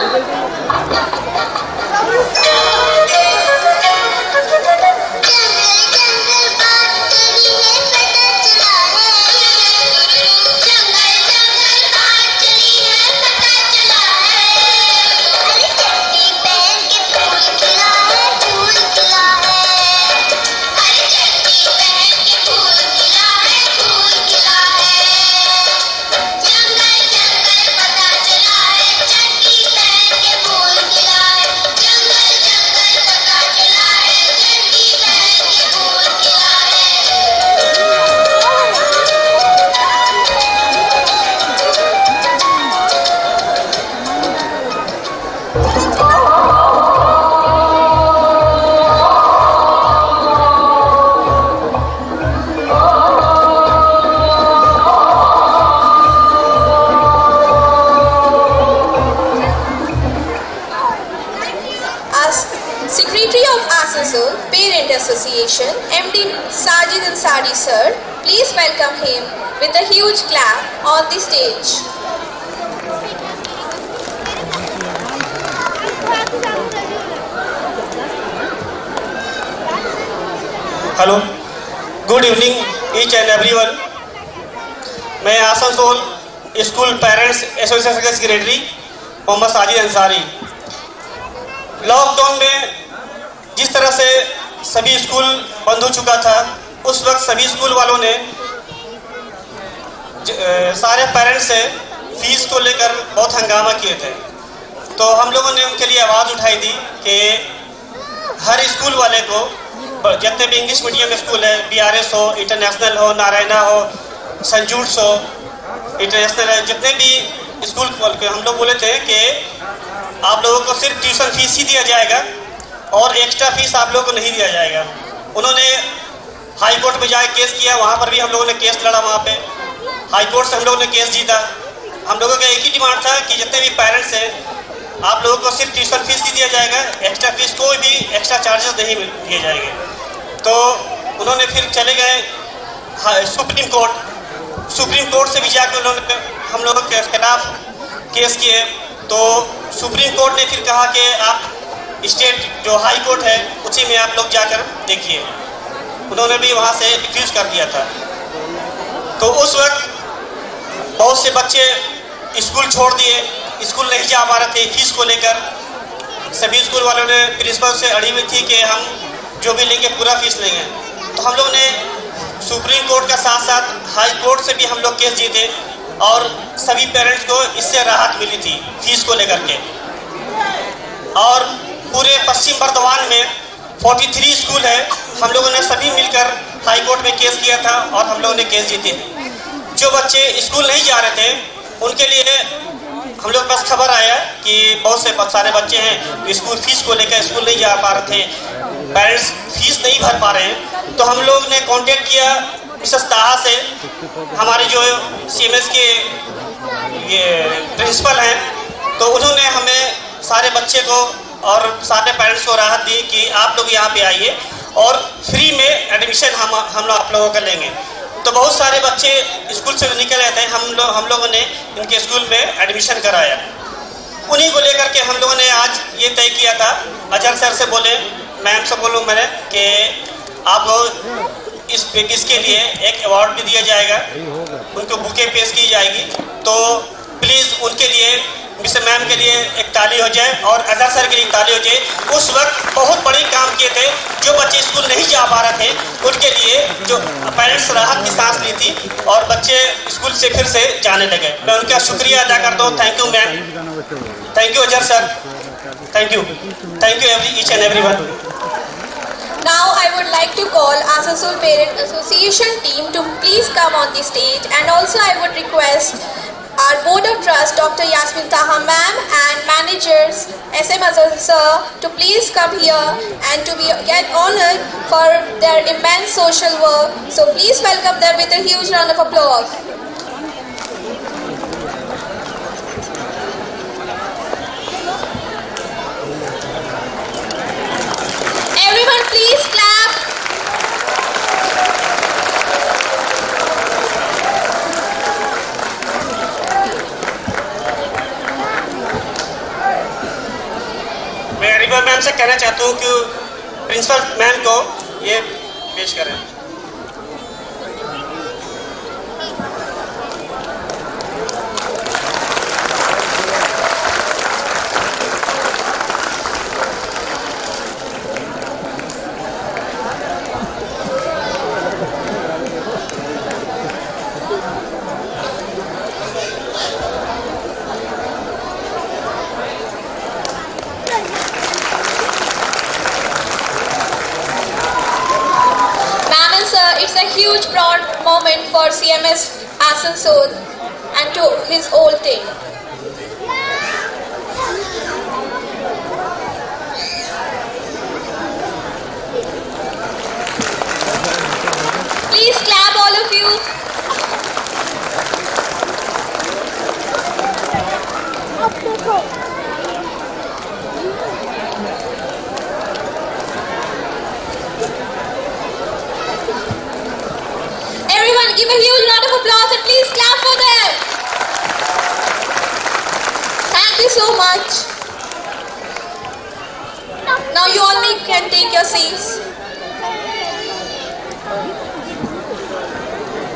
Association, M D Sajid and Sadi sir, please welcome him with a huge clap on the stage. Hello, good evening each and everyone. मैं Asansol school parents association का secretary Mohammad Sajid Ansari. Lockdown में जिस तरह से सभी school बंद हो चुका था, उस वक्त सभी स्कूल वालों ने सारे पेरेंट्स से फीस को लेकर बहुत हंगामा किए थे। तो हम लोगों ने उनके लिए आवाज़ उठाई थी कि हर स्कूल वाले को, जितने भी इंग्लिश मीडियम स्कूल है, बी आर एस हो, इंटरनेशनल हो, नारायणा हो, संजूट्स हो, इंटरनेशनल है, जितने भी स्कूल के हम लोग बोले थे कि आप लोगों को सिर्फ ट्यूशन फीस ही दिया जाएगा और एक्स्ट्रा फीस आप लोगों को नहीं दिया जाएगा। उन्होंने हाई कोर्ट में जाके केस किया, वहाँ पर भी हम लोगों ने केस लड़ा। वहाँ पे हाई कोर्ट से हम लोगों ने केस जीता। हम लोगों का एक ही डिमांड था कि जितने भी पेरेंट्स हैं, आप लोगों को सिर्फ ट्यूशन फीस ही दिया जाएगा, एक्स्ट्रा फीस कोई भी एक्स्ट्रा चार्जेस नहीं दिए जाएंगे। तो उन्होंने फिर चले गए सुप्रीम कोर्ट। सुप्रीम कोर्ट से भी जाकर उन्होंने हम लोगों के खिलाफ केस किए। तो सुप्रीम कोर्ट ने फिर कहा कि आप स्टेट जो हाई कोर्ट है उसी में आप लोग जाकर देखिए। उन्होंने भी वहाँ से रिफ्यूज़ कर दिया था। तो उस वक्त बहुत से बच्चे स्कूल छोड़ दिए, स्कूल नहीं जा पा रहे थे फीस को लेकर। सभी स्कूल वालों ने प्रिंसिपल से अड़ी हुई थी कि हम जो भी लेंगे पूरा फीस लेंगे। तो हम लोग ने सुप्रीम कोर्ट का साथ साथ हाई कोर्ट से भी हम लोग केस जीते और सभी पेरेंट्स को इससे राहत मिली थी फीस को लेकर के। और पूरे पश्चिम बर्धमान में तैंतालीस स्कूल है, हम लोगों ने सभी मिलकर हाई कोर्ट में केस किया था और हम लोगों ने केस जीते। जो बच्चे स्कूल नहीं जा रहे थे उनके लिए हम लोग पास खबर आया कि बहुत से सारे बच्चे हैं स्कूल फीस को लेकर स्कूल नहीं जा पा रहे थे, पेरेंट्स फीस नहीं भर पा रहे हैं। तो हम लोग ने कांटेक्ट किया मिसेस ताहा से, हमारे जो सीएमएस के ये प्रिंसिपल हैं। तो उन्होंने हमें सारे बच्चे को और सारे पेरेंट्स को राहत दी कि आप लोग यहाँ पे आइए और फ्री में एडमिशन हम हम लोग आप लोगों का लेंगे। तो बहुत सारे बच्चे स्कूल से निकल रहे थे, हम लोग हम लोगों ने इनके स्कूल में एडमिशन कराया। उन्हीं को लेकर के हम लोगों ने आज ये तय किया था, अजहर सर से बोले, मैम से बोलूँ मैंने कि आप लोग इस इसके लिए एक अवार्ड भी दिया जाएगा, उनको बुके पेश की जाएगी। तो प्लीज़ उनके लिए, मिस्टर मैम के लिए एक ताली हो जाए और अजहर सर के लिए ताली हो जाए। उस वक्त बहुत बड़े काम किए थे, जो बच्चे स्कूल नहीं जा पा रहे थे उनके लिए जो पेरेंट्स राहत की सांस ली थी और बच्चे स्कूल से फिर से जाने लगे। मैं उनका शुक्रिया अदा करता हूँ। Thank you ma'am, thank you Azhar sir, thank you, thank you every each and every one. Now I would like to call Asansol Parent Association team to please come on the stage, and also I would request our Board of Trust, Doctor Yasmin Taha ma'am, and managers S M Azhar sir to please come here and to be get honored for their immense social work. So please welcome them with a huge round of applause. Everyone please clap. मैं Riba ma'am से कहना चाहता हूँ कि principal ma'am को ये पेश करें। It's a huge proud moment for C M S Asansol and to his whole team. Please clap all of you. Everyone give a huge round of applause and please clap for them. Thank you so much. Now you all may can take your seats.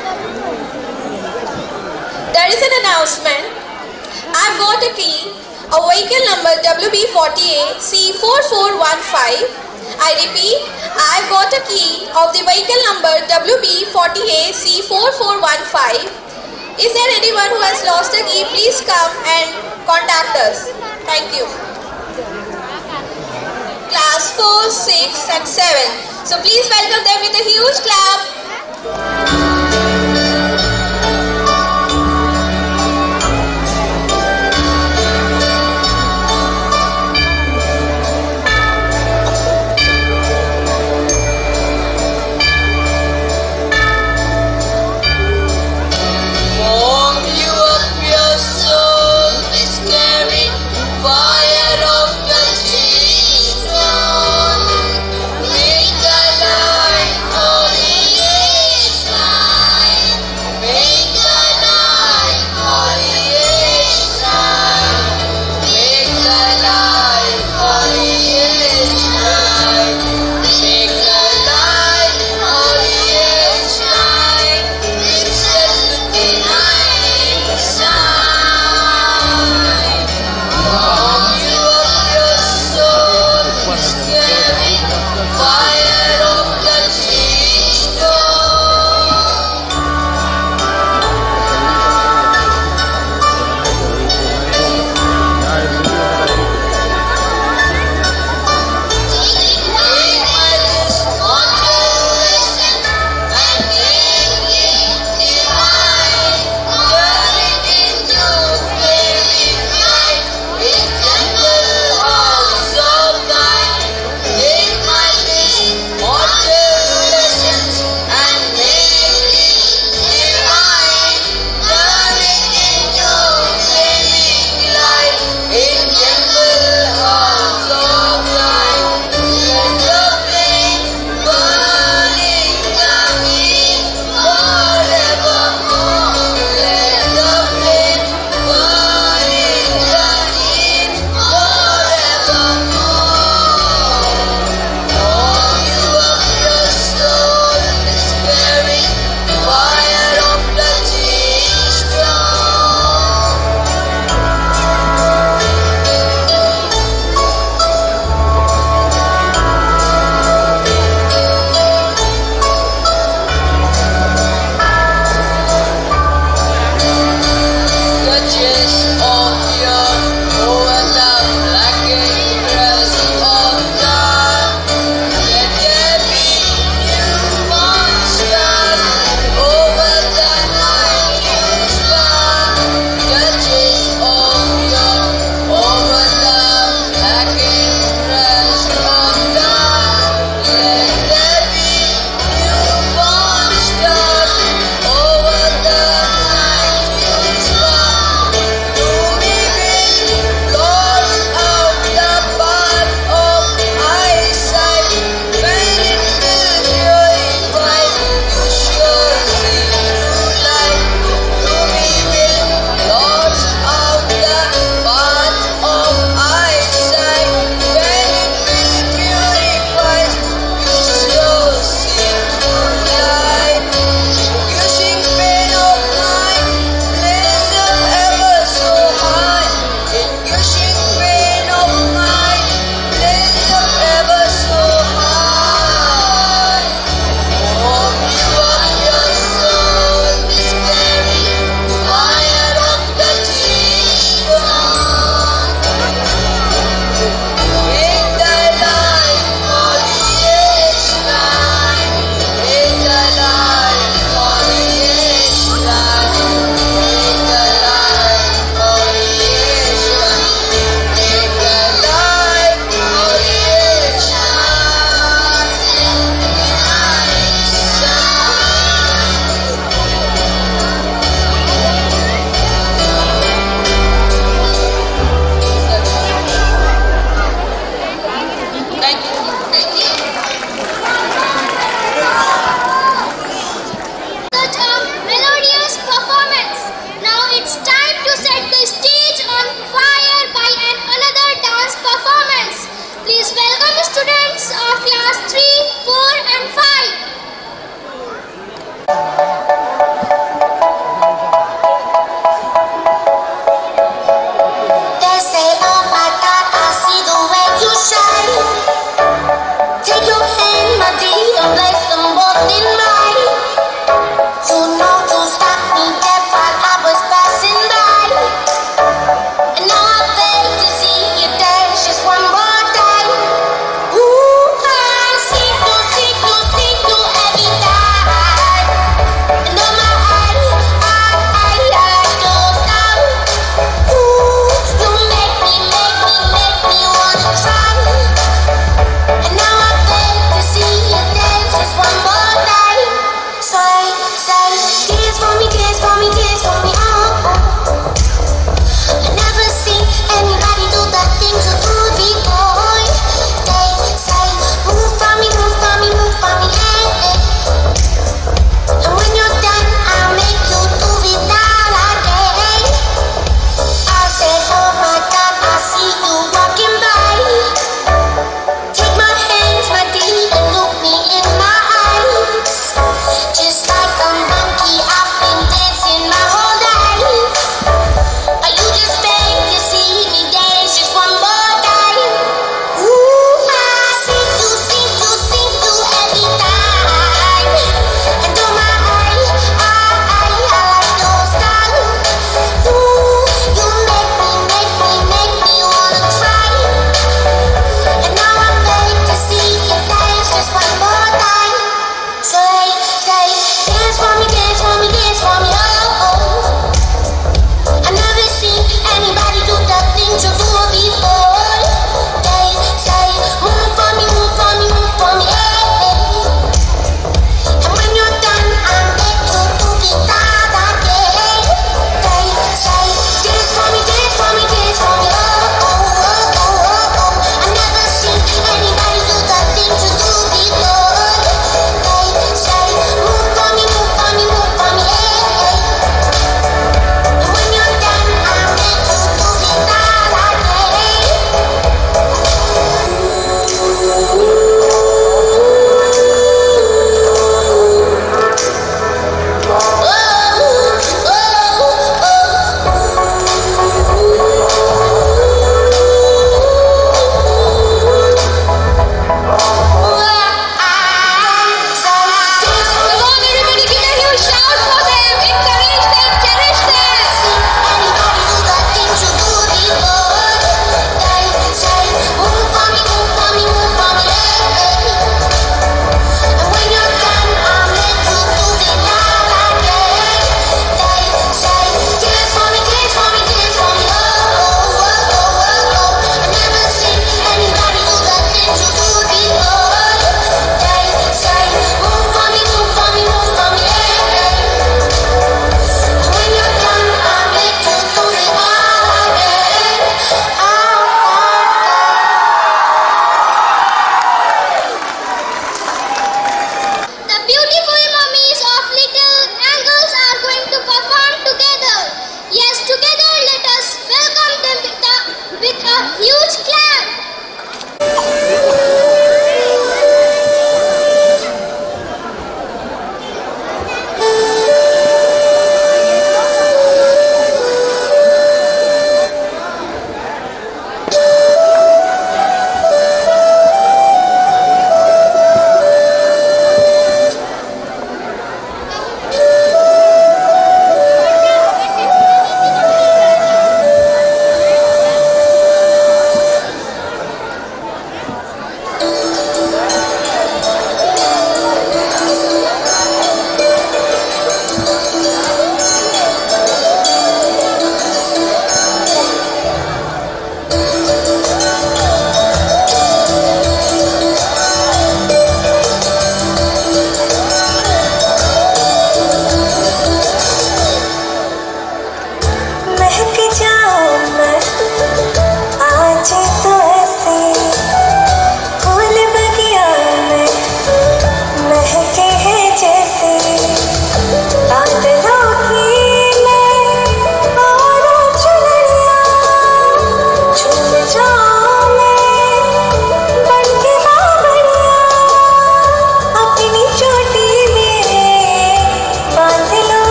There is an announcement. I've got a key. of vehicle number W B forty A C four four one five. I repeat, I've got a key of the vehicle number W B forty A C four four one five. Is there anyone who has lost a key? Please come and contact us. Thank you. Class four, six and seven. So please welcome them with a huge clap. Make the light holy.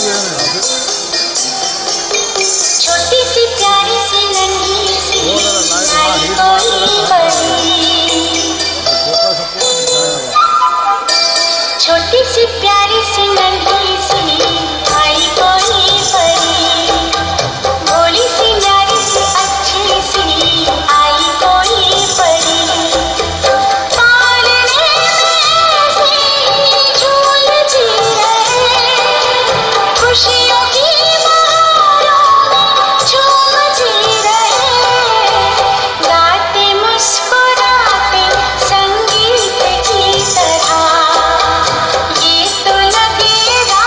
छोटी सी प्यारी सी नन्ही सी आई कोई बड़ी, छोटी सी प्यारी सी नन्ही सी आई कोई बड़ी, भोली सी न्यारी सी अच्छी सी आई कोई बड़ी, खुशियों की बहारों में झूमती रहे, गाते मुस्कुराते संगीत की तरह, ये तो लगेगा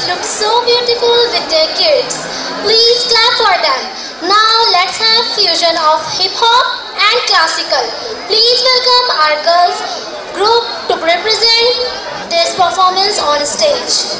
looked so beautiful with their kids. Please clap for them. Now let's have fusion of hip hop and classical. Please welcome our girls group to represent this performance on stage.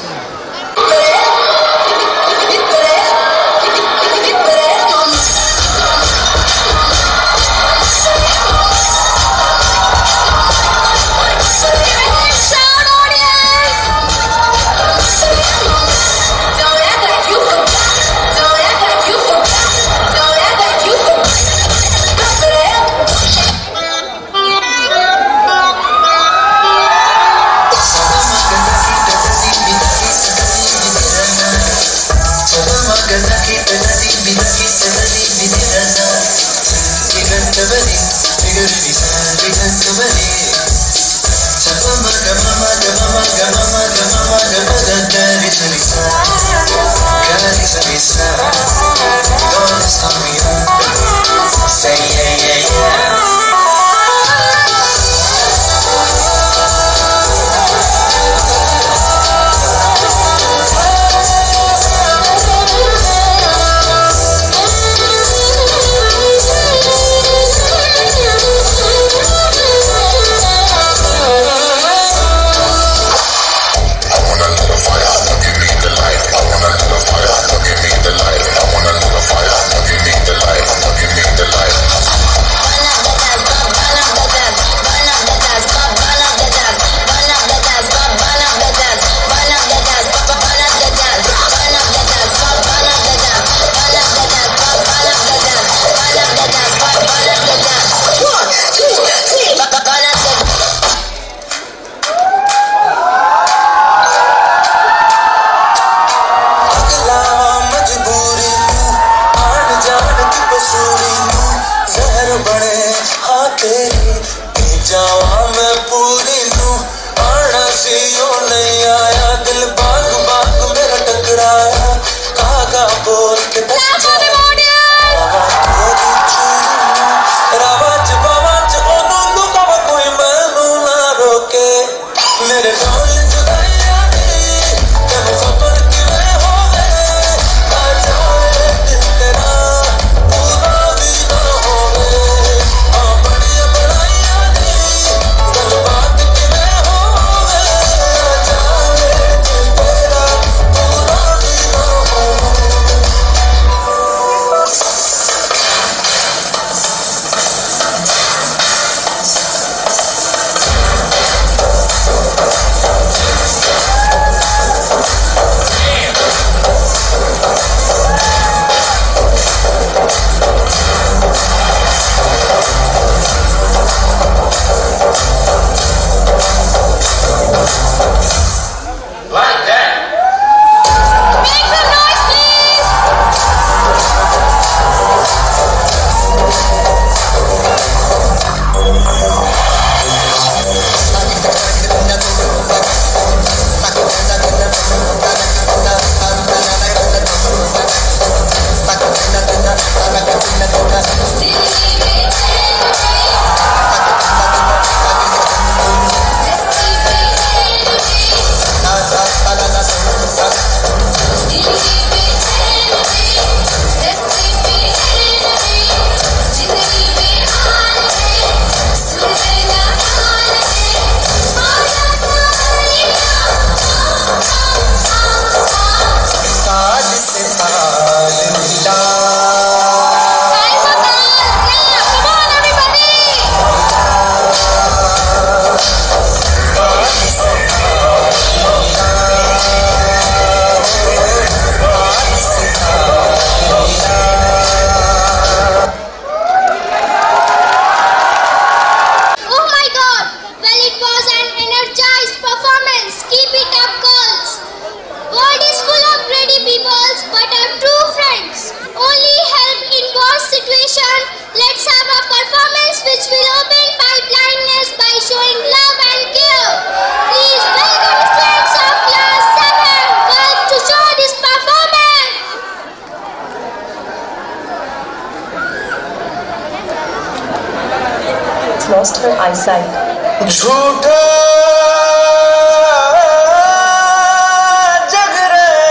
lost her eyesight. झूठा जग रहे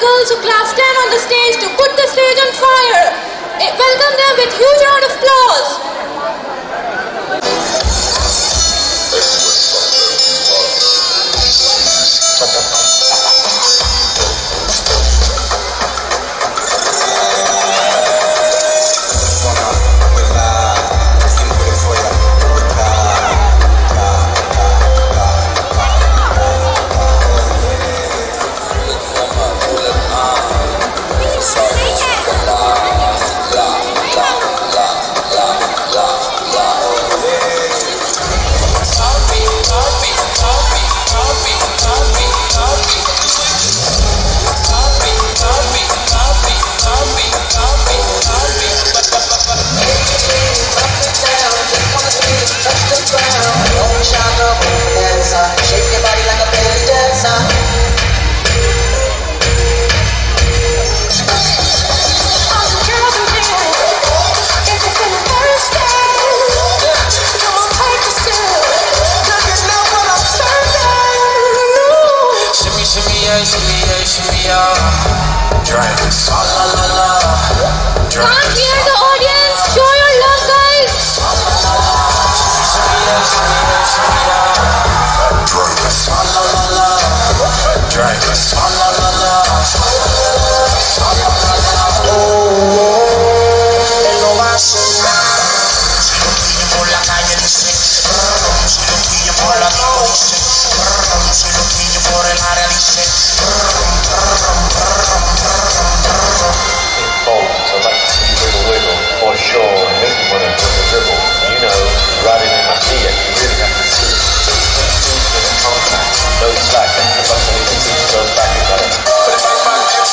girls of class ten on the stage to put the stage on fire. Welcome them with huge round of applause. Can't hear the audience. Show your love, guys. For sure, and this is when I put the dribble. You know, riding in my feet, you really have to see it. Contact, no slack, the button goes back and got it. But if I find that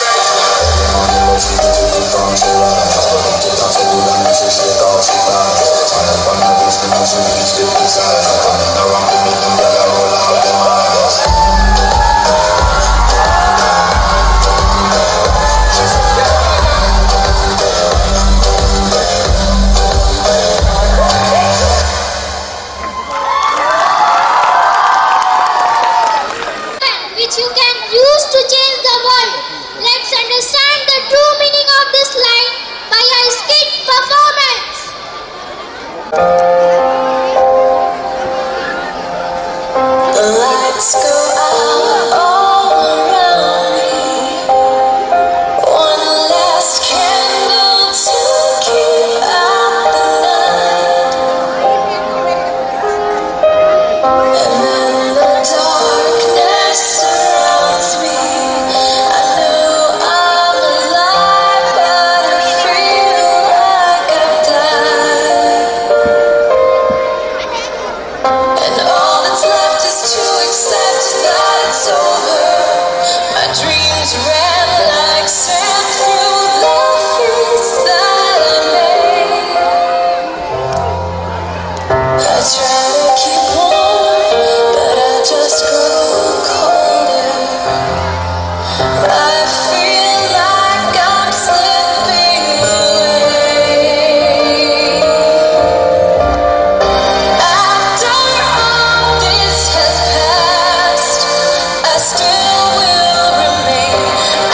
you can use to change the world. Let's understand the true meaning of this line by a skit performance. The lights go out all around me. One last candle to keep out the night. And then the darkness surrounds me. I know I'm alive, but I feel like I've died. And all that's left is to accept that it's over. My dreams ran like sand through the feet that I made. I try to keep warm, but I just grow colder. I feel like I'm slipping away. After all this has passed, I still will remain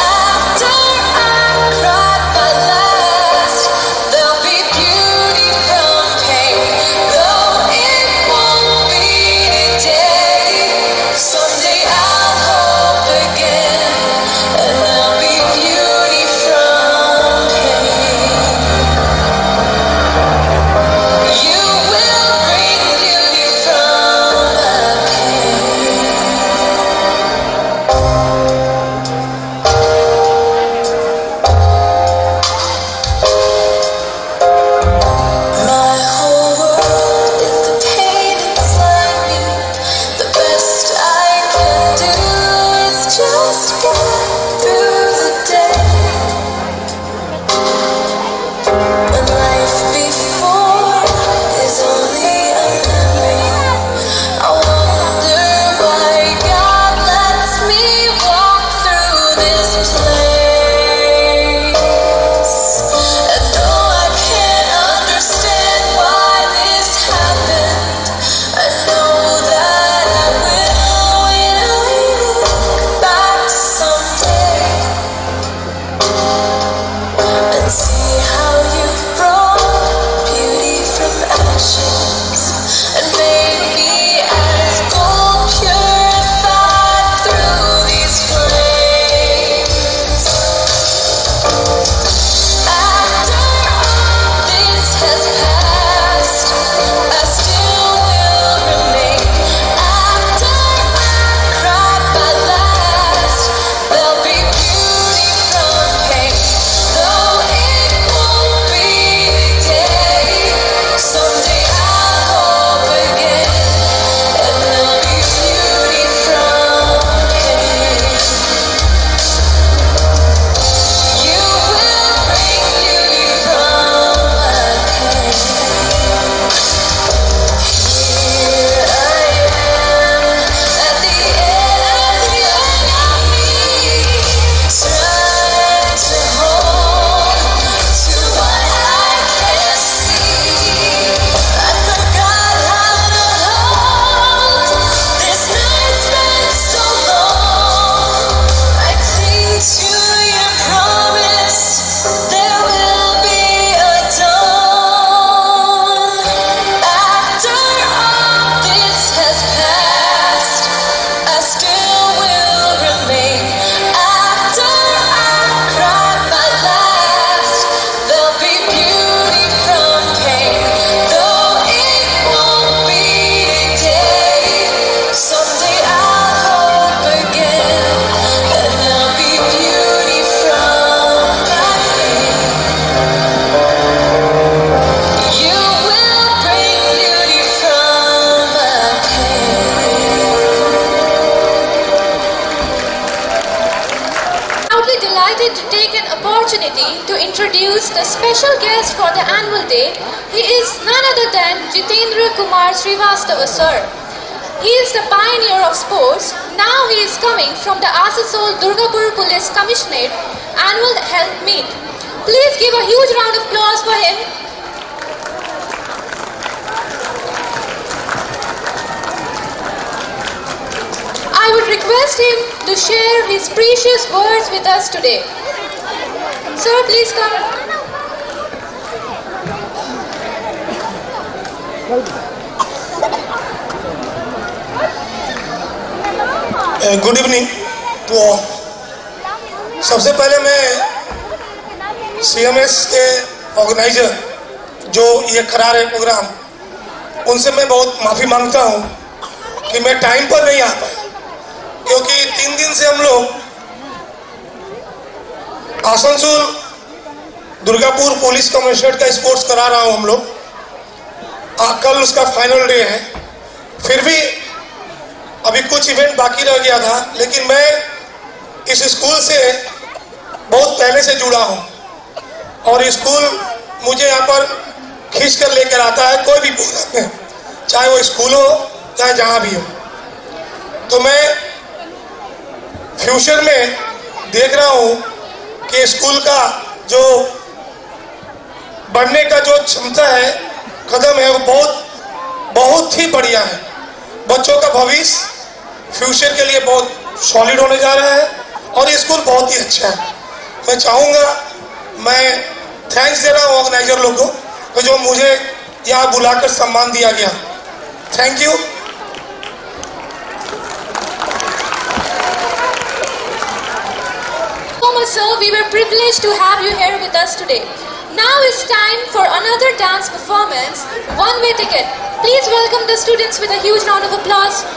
introduce the special guest for the annual day. He is none other than Jitendra Kumar Srivastava sir. He is the pioneer of sports. Now he is coming from the Asansol Durgapur Police Commissionerate annual health meet. Please give a huge round of applause for him. I would request him to share his precious words with us today. Sir, please come. Good evening to all. सबसे पहले मैं CMS के organiser जो ये करा रहे programme, उनसे मैं बहुत माफ़ी मांगता हूँ कि मैं टाइम पर नहीं आ पाया, क्योंकि तीन दिन से हम लोग आसनसोल दुर्गापुर पुलिस कमिश्नरेट का स्पोर्ट्स करा रहा हूँ हम लोग। कल उसका फाइनल डे है। फिर भी अभी कुछ इवेंट बाकी रह गया था, लेकिन मैं इस स्कूल से बहुत पहले से जुड़ा हूँ और स्कूल मुझे यहाँ पर खींच कर लेकर आता है कोई भी प्रोग्राम में, चाहे वो स्कूल हो चाहे जहाँ भी हो। तो मैं फ्यूचर में देख रहा हूँ कि स्कूल का जो बढ़ने का जो क्षमता है, कदम है, वो बहुत बहुत ही बढ़िया है। बच्चों का भविष्य फ्यूचर के लिए बहुत सॉलिड होने जा रहा है और ये स्कूल बहुत ही अच्छा है। मैं चाहूँगा, मैं थैंक्स दे रहा हूँ ऑर्गेनाइजर लोगों को जो मुझे यहाँ बुलाकर सम्मान दिया गया। Thank you. Sir, we were privileged to have you here with us today. Now it's time for another dance performance, one way ticket. Please welcome the students with a huge round of applause.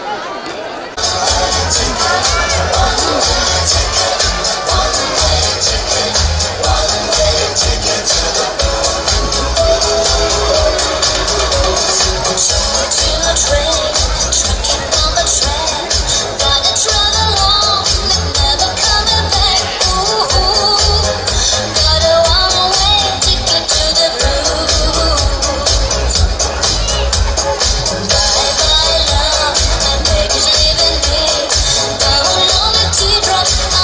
Drops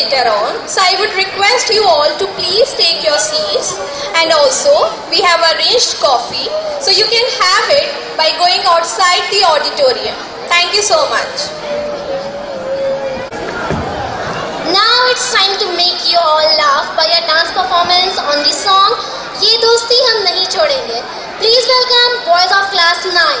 later on. So I would request you all to please take your seats. And also, we have arranged coffee. So you can have it by going outside the auditorium. Thank you so much. Now it's time to make you all laugh by a dance performance on the song Ye Dosti Hum Nahi Chhodenge. Please welcome boys of class nine.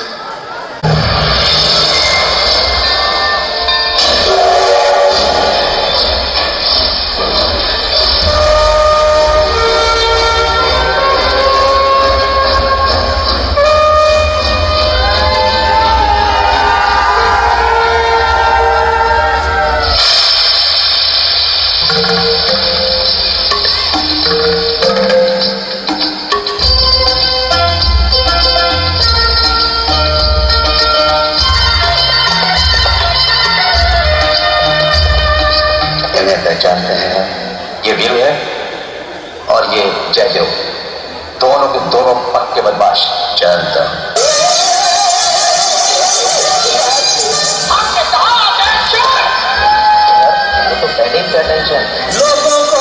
पहचानते हैं ये वीरू है और ये जयदेव, दोनों के दोनों पक्के बदमाश। चलता तो पहले ही अटेंशन लोगों को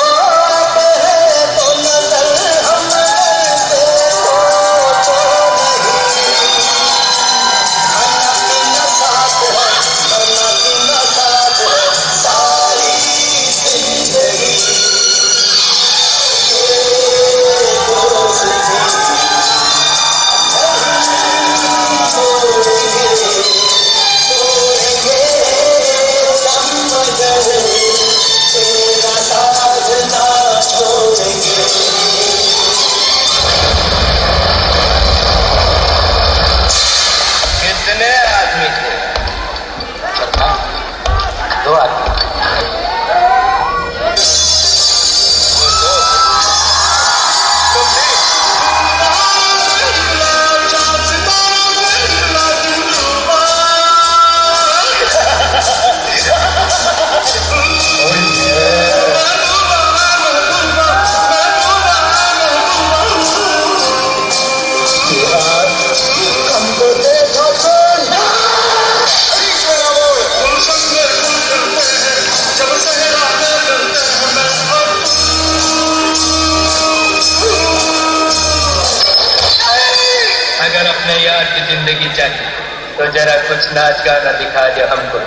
जिंदगी चाहिए तो जरा कुछ नाच गाना दिखा दे हमको।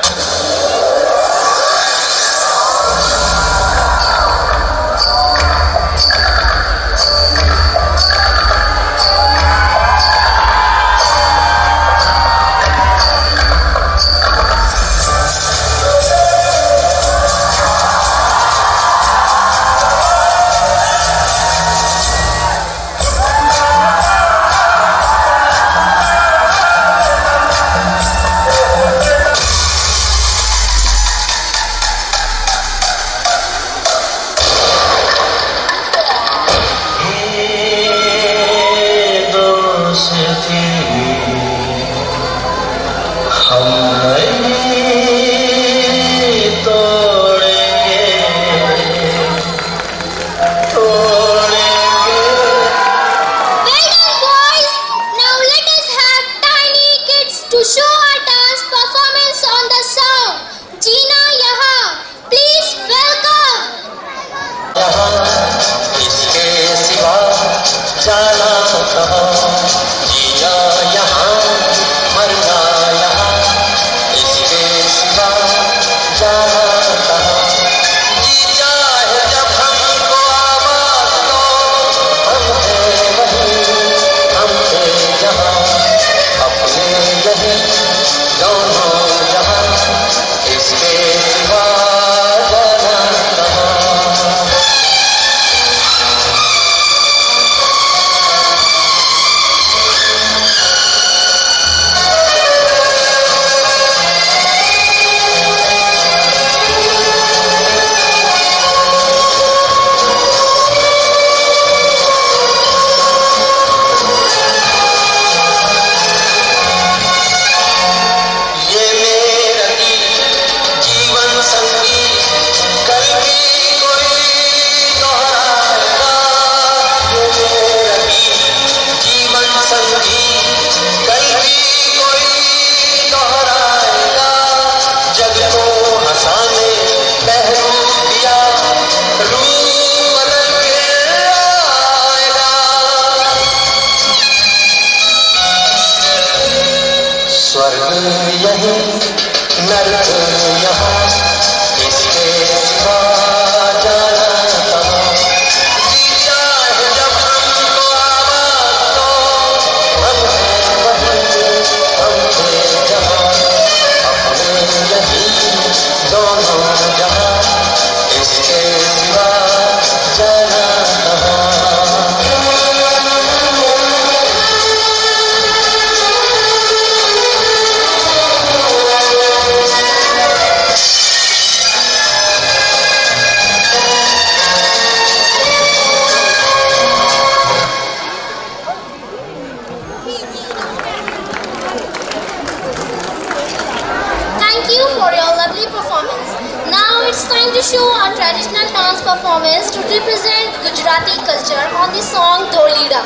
Gujarati culture on the song Dholira.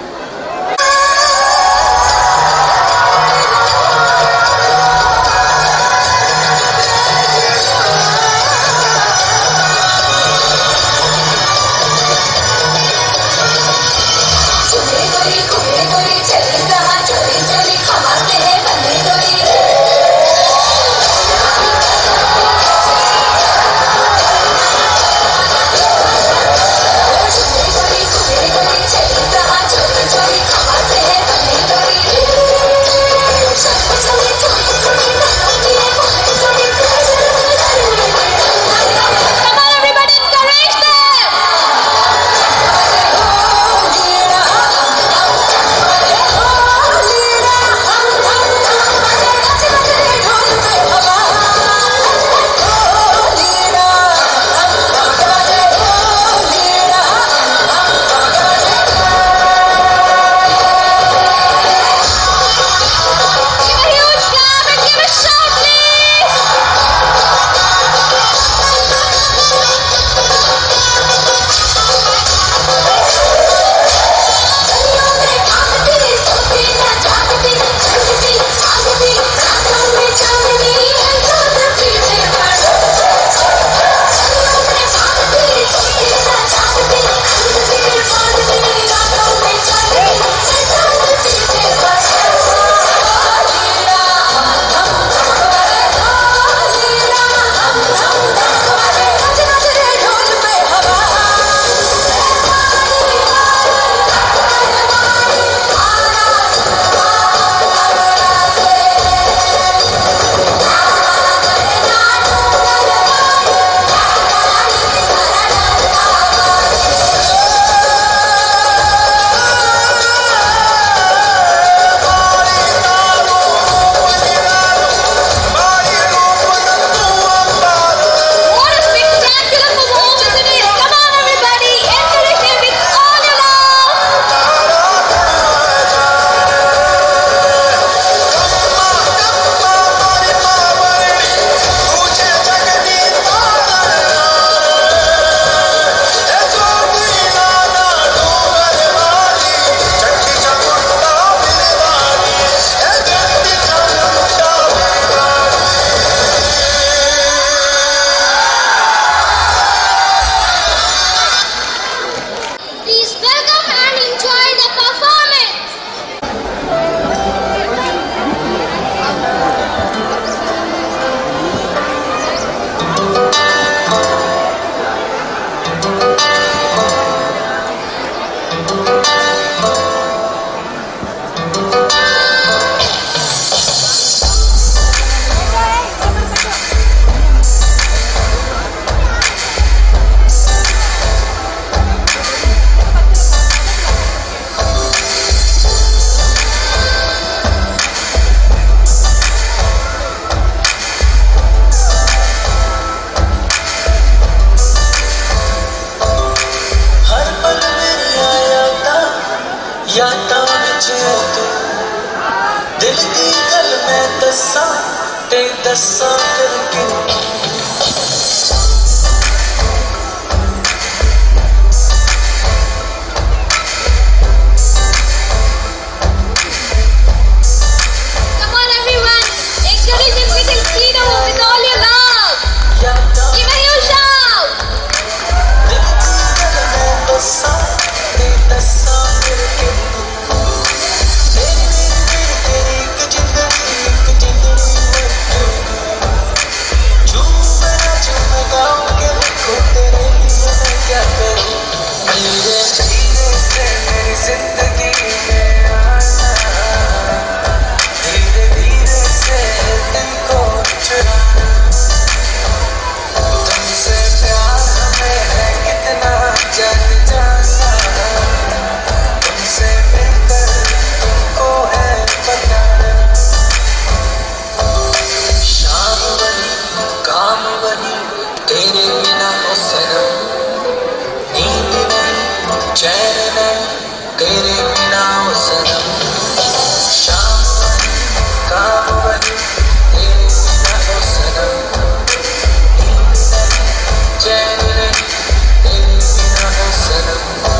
दिल दी गल मैं दसा ते दसा करके Send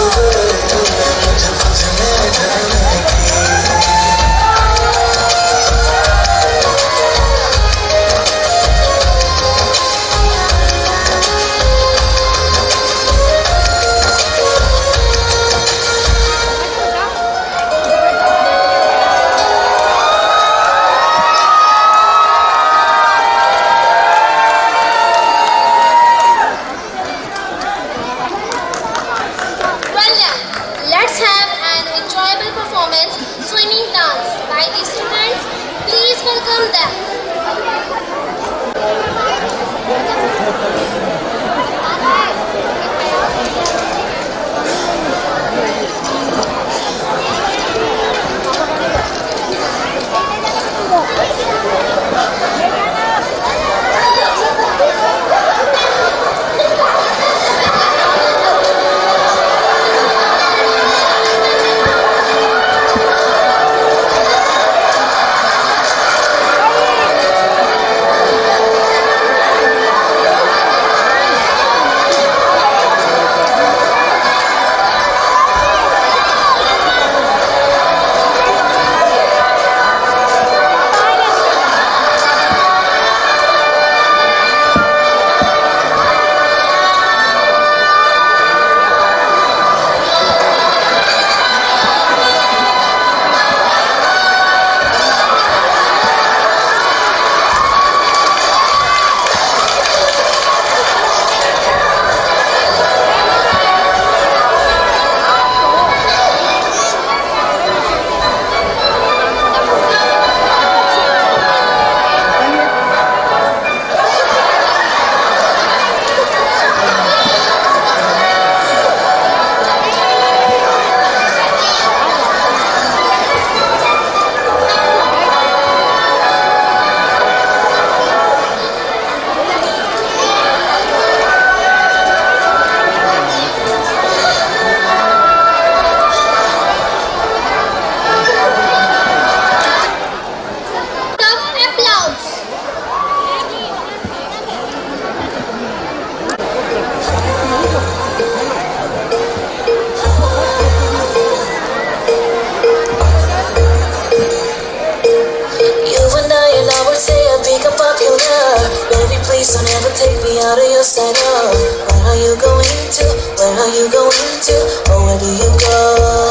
Please don't ever take me out of your sight. Oh, where are you going to? Where are you going to? Oh, where do you go?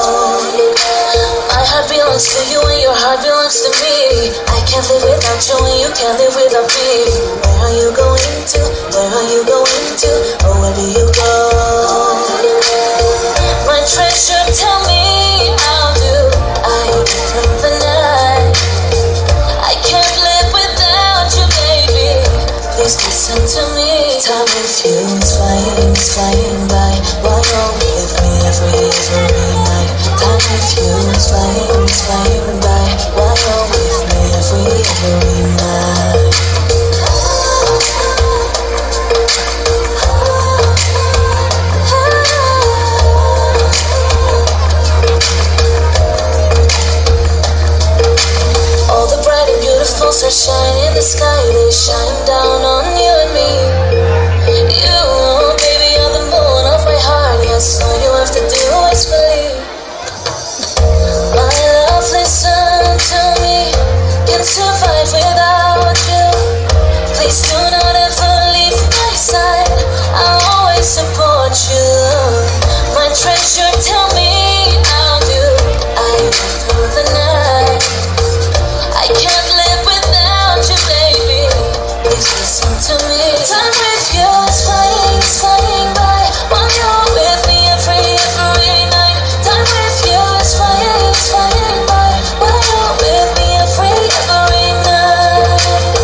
My heart belongs to you and your heart belongs to me. I can't live without you and you can't live without me. Where are you going to? Where are you going to? Oh, where do you go? My treasure, tell me how do I get through the night? I can't live without you, baby. Please listen to me. Time with you is flying, is flying by. While you're with me every, every night. Time with you is flying, is flying by. While you're with me every, every night. All the bright and beautiful stars shine in the sky. They shine down on you and me. You, baby, are the moon of my heart. Yes, all you have to do is believe. My love, listen to me. Can't survive without you. Please do not ever leave my side. I'll always support you. My treasure, tell me how do I get through the night? I can't live without you, baby. Please listen to me. Time with you is flying, is flying by. While you're with me every, every night. Time with you is flying, is flying by. While you're with me every, every night.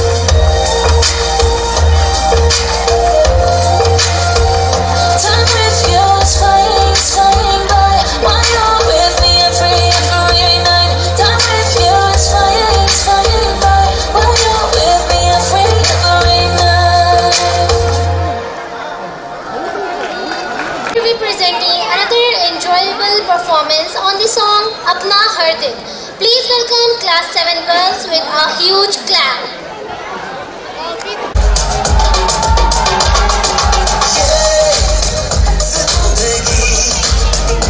Time with you is flying, is flying by. While you're with me every, every night. Time with you is flying, is flying by. While you're with me every, every night. To be presenting another enjoyable performance on the song Apna Har Din. Please welcome class seven girls with a huge clap. जिंदगी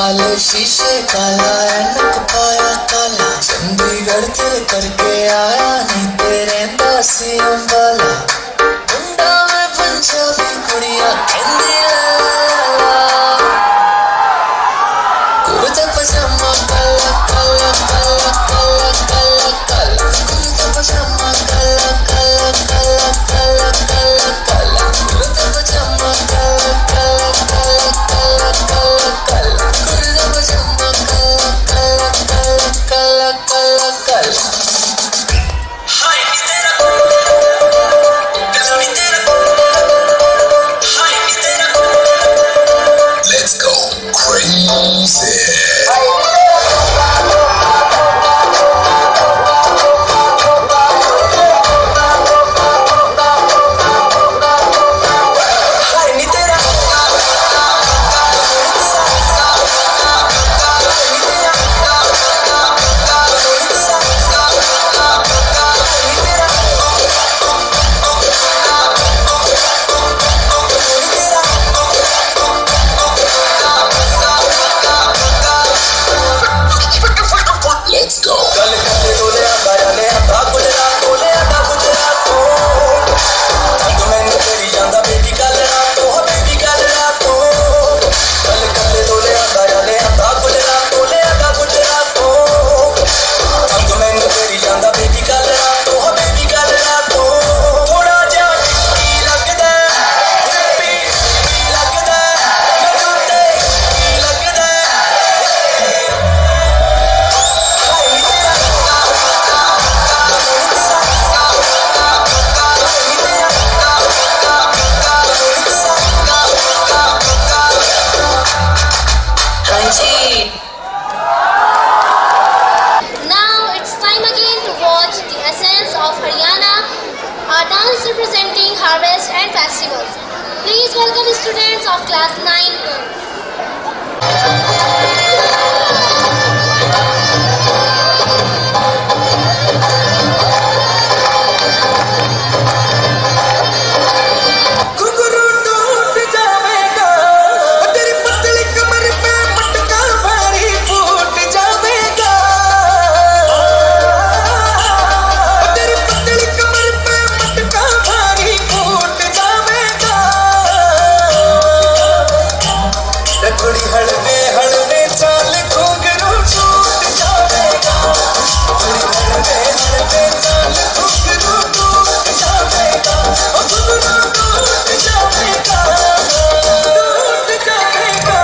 काले शीशे काला ऐनक पाया काला चंडीगढ़ ते करके आया नी तेरे दासी अंबाला मुंडा में पंजाबी कुड़िया कहंदी ला ला कुर्ता पजामा काला काला काला काला काला काला कुर्ता पजामा काला काला काला काला काला काला कुर्ता पजामा काला काला काला काला काला काला कुर्ता पजामा काला काला काला काला काला काला हाय नी तेरा कलोनी तेरा हाय नी तेरा Let's go crazy. Let's go. कल कते डोले आंदा जाने आंदा गुजरात डोले आंदा गुजरात तो तंग मैनू तेरी जांदा बेबी कल रात तो बेबी कल रात तो कल कते डोले आंदा जाने आंदा गुजरात डोले आंदा गुजरात तो तंग मैनू तेरी जांदा बेबी कल रात तो बेबी कल रात तो थोड़ा जा की लगदा हैप्पी की लगदा मैनू ते की लगदा Now it's time again to watch the essence of Haryana, our dance representing harvest and festivals. Please welcome the students of class nine. घुंघरू टूट जावेगा तेरी पतली कमर पे मटका भारी फूट जावेगा तेरी पतली कमर पे मटका भारी फूट जावेगा थोड़ी हलवे हलवे चाल घुंघरू टूट जावेगा थोड़ी हलवे हलवे चाल घुंघरू टूट जावेगा घुंघरू टूट जावेगा टूट जावेगा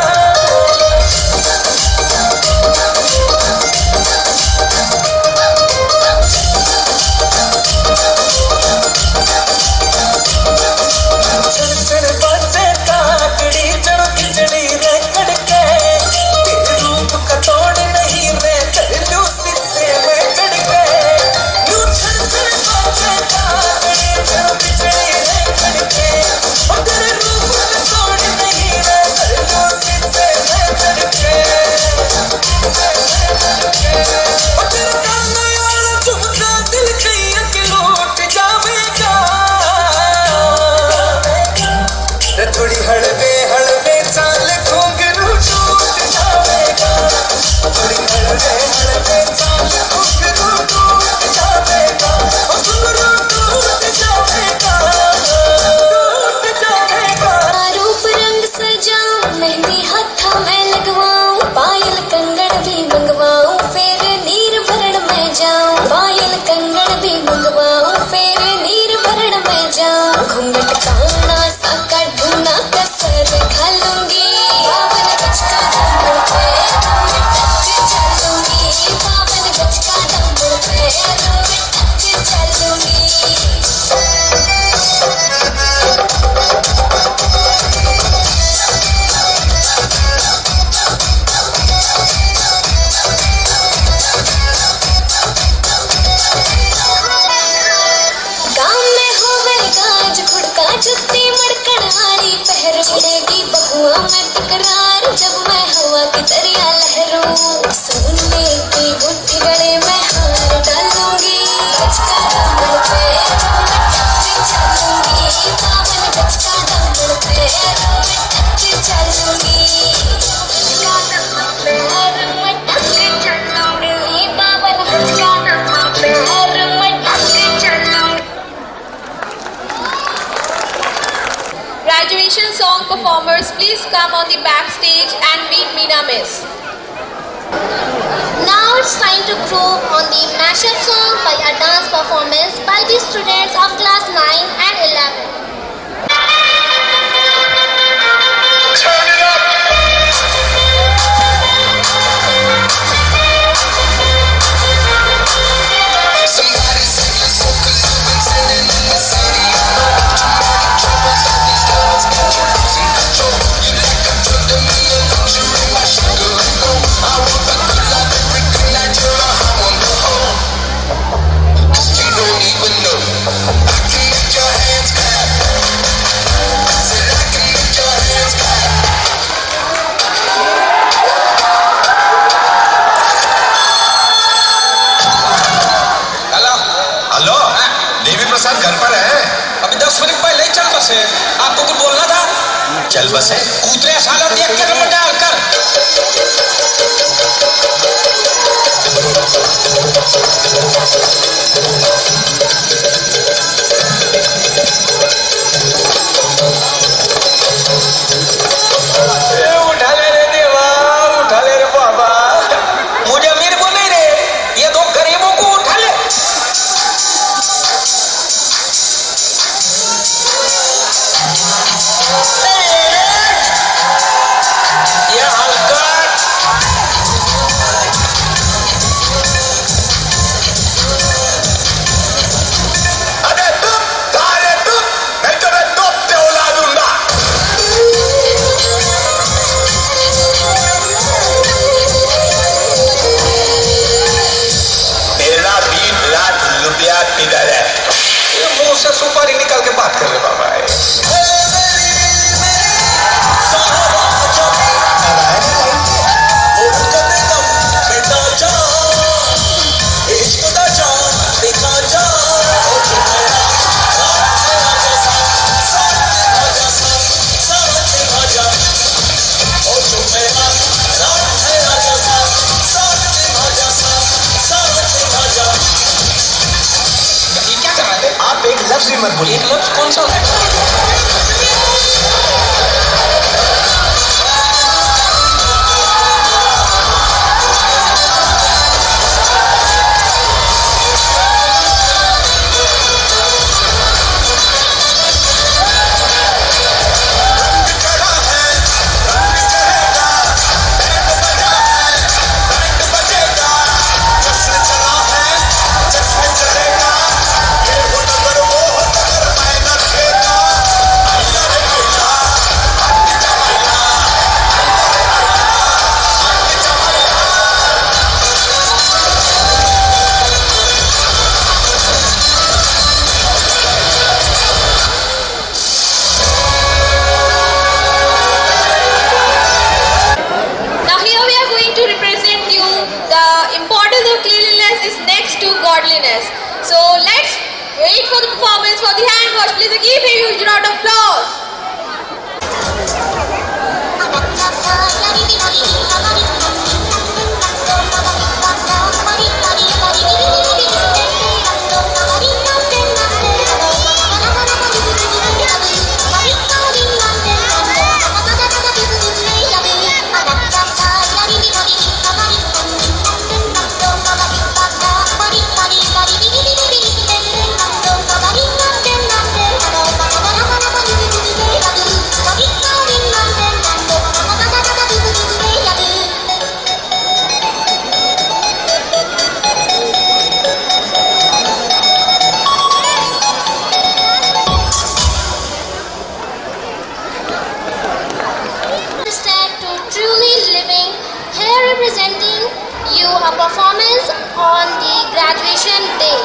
चल चल बाजे काकड़ी चढ़ खिचड़ी रे कड़के तेरे रूप का तोड़ नहीं रे कर लूं शीशे में चढ़ के लूं चल चल बाजे काकड़ी चढ़ खिचड़ी रे कड़के और तेरे रूप का तोड़ नहीं रे कर लूं शीशे में चढ़ के और तेरे काने वाला झुमका दिल कहीं के लूट जावेगा थोड़ी हलवे हलवे चाल घुंघरू टूट जावेगा थोड़ी हलवे हलवे चाल घुंघरू टूट जावेगा घुंघरू टूट जावेगा टूट जावेगा रूप रंग सजाऊं मेहंदी हाथा में लगवाऊं पायल कंगन भी मंगवाऊं फिर नीर भरण में जाऊं पायल कंगन भी मंगवाऊं फिर नीर भरण में जाऊं घूंघट काना सा कढ़ूना कसर घालूंगी बावन गज का डंबल पे मैं टच चलूंगी बावन गज का डंबल पे मैं टच चलूंगी गाँव में होवे गाज खुड़का जुत्ती मड़कन हारी पहर उड़ेगी बहुआ में टकरार जब मैं हवा की दरिया लहरूं सोने की बुट्टी गले में हार डालूंगी गज का डंबल पे मैं टच चलूंगी बावन गज का डंबल पे मैं टच चलूंगी performers please come on the backstage and meet Meena Miss. Now it's time to groove on the mashup song by a dance performance by the students of class nine and eleven. Turn it up! Somebody singing so cause sitting in the city. Troubles of these girls got you losing control. You like a drug to me and luxury, my sugar and gold. I want the good life every night, you're a high on the hole. You don't even know. I can make your hands clap. Said I can make your hands clap. Hello hello Devi Prasad घर पर है? अभी दस minute पहले ही चल बसे। आपको कुछ बोलना था? चल बसे कूतरे साला देख के नंबर डाल कर। उठा ले रे देवा, उठा ले रे बाबा। मुझे अमीर को नहीं रे, ये दो गरीबों को उठा ले। ये हल्का अरे तुम तारे तुम मैं तुम्हें तोपते उड़ा दूंगा। मेरा बीस लाख रुपया किधर है? ये मुंह से सुपारी निकाल के बात कर रहे बाबा। आप एक लफ्ज भी मत बोलिए। एक लफ्ज कौन सा? So let's wait for the performance for the hand wash. Please give a huge round of applause. A performance on the graduation day.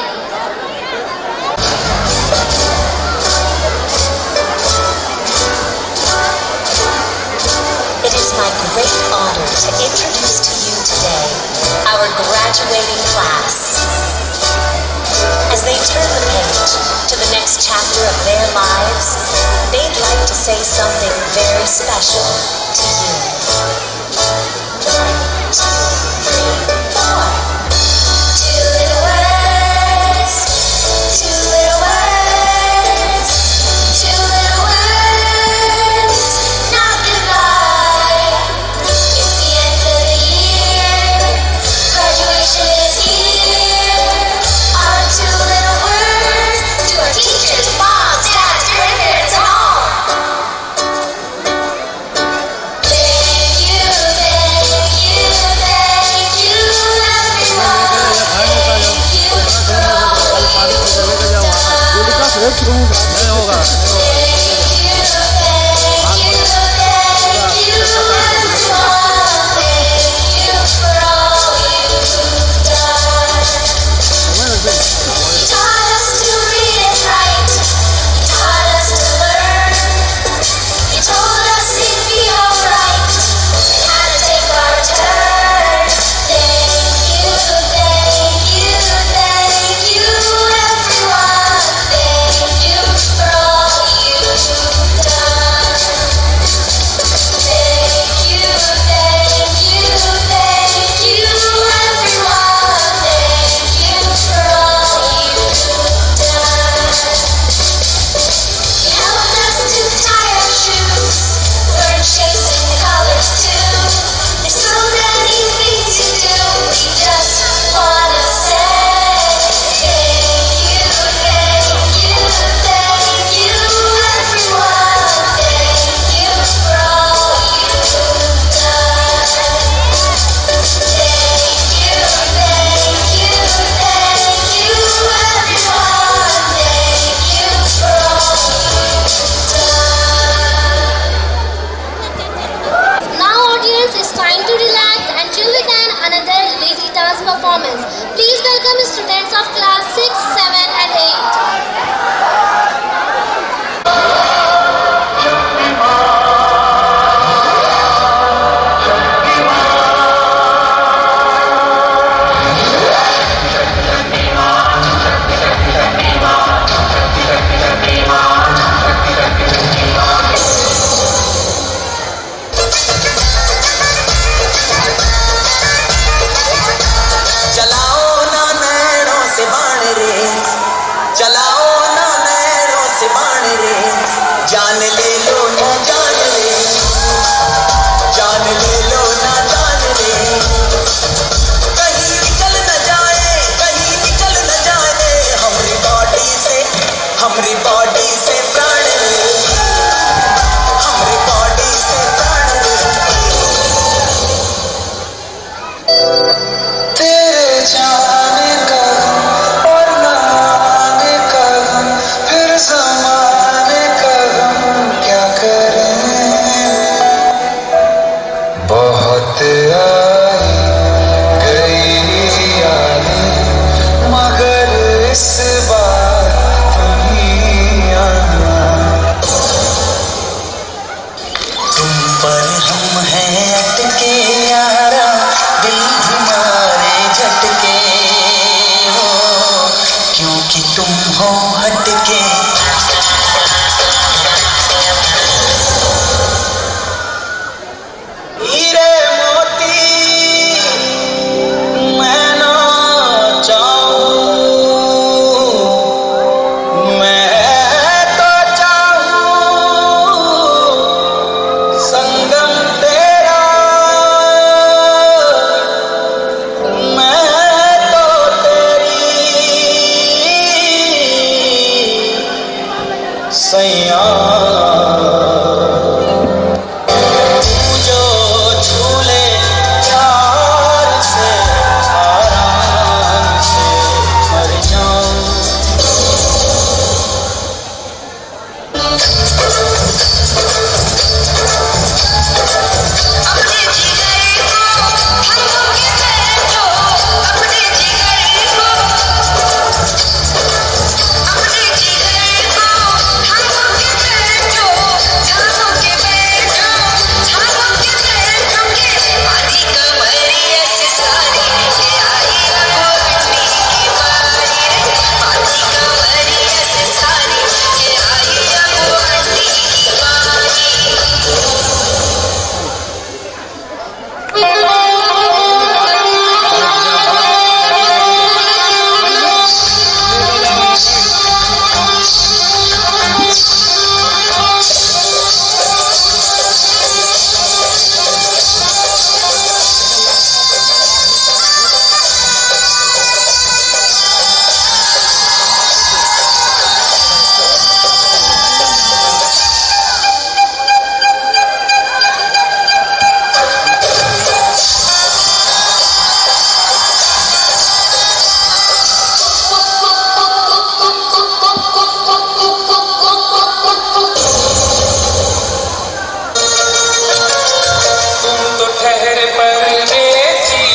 It is my great honor to introduce to you today our graduating class. As they turn the page to the next chapter of their lives, they'd like to say something very special to you. One, two, three, four. Two little words, two little words, two little words. Now नहीं होगा performance. Please welcome the students of class six, seven and eight. ठहरे परदेसी,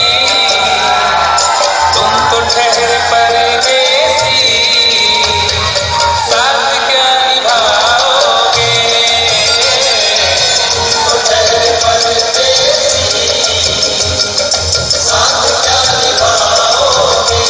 तुम तो ठहरे परदेसी, साथ क्या निभाओगे, तुम तो ठहरे परदेसी, साथ क्या निभाओगे।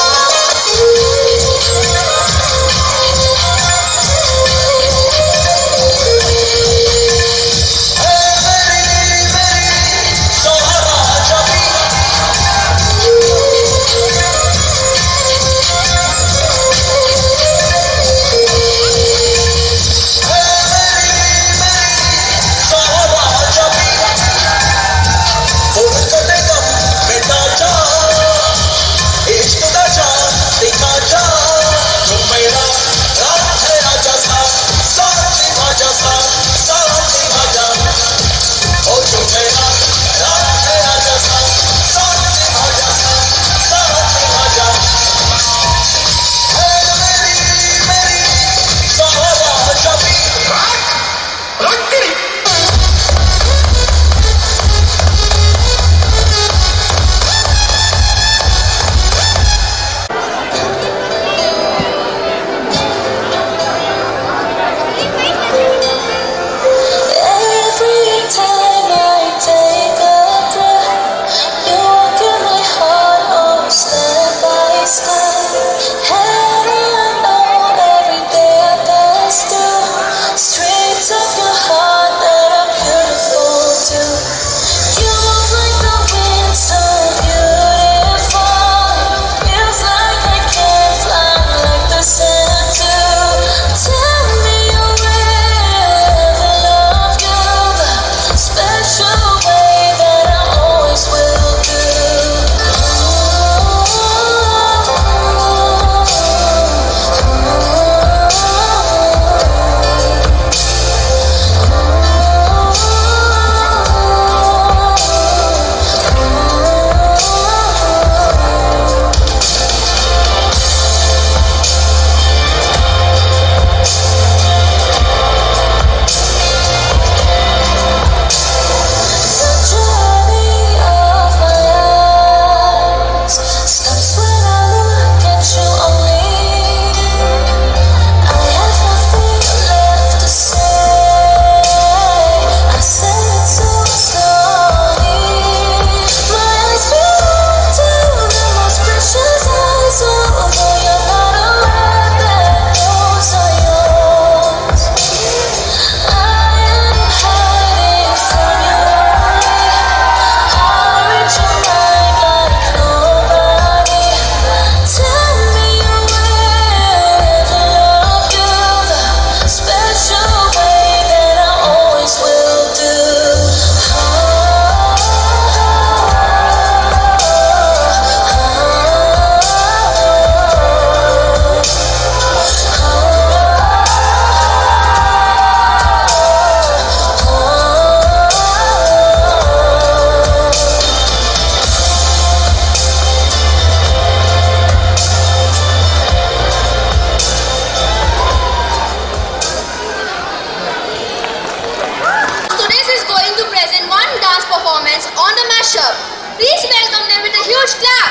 Please welcome them with a huge clap.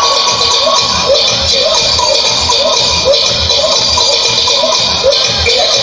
Yeah.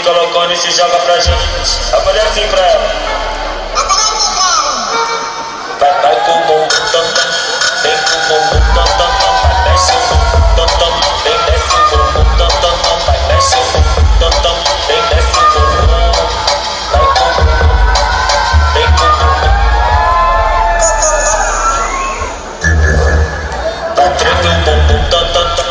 colocando esse joga pra gente. Agora é assim pra ela. Vai, vai com o bumbum tam tam, vem com o bumbum tam tam tam, vai desce o bumbum tam tam, vem desce o bumbum tam tam tam, vai desce o bumbum tam tam, vem desce o bumbum, vai com o bumbum, vem com o bumbum, vai treme o bumbum tam tam tam.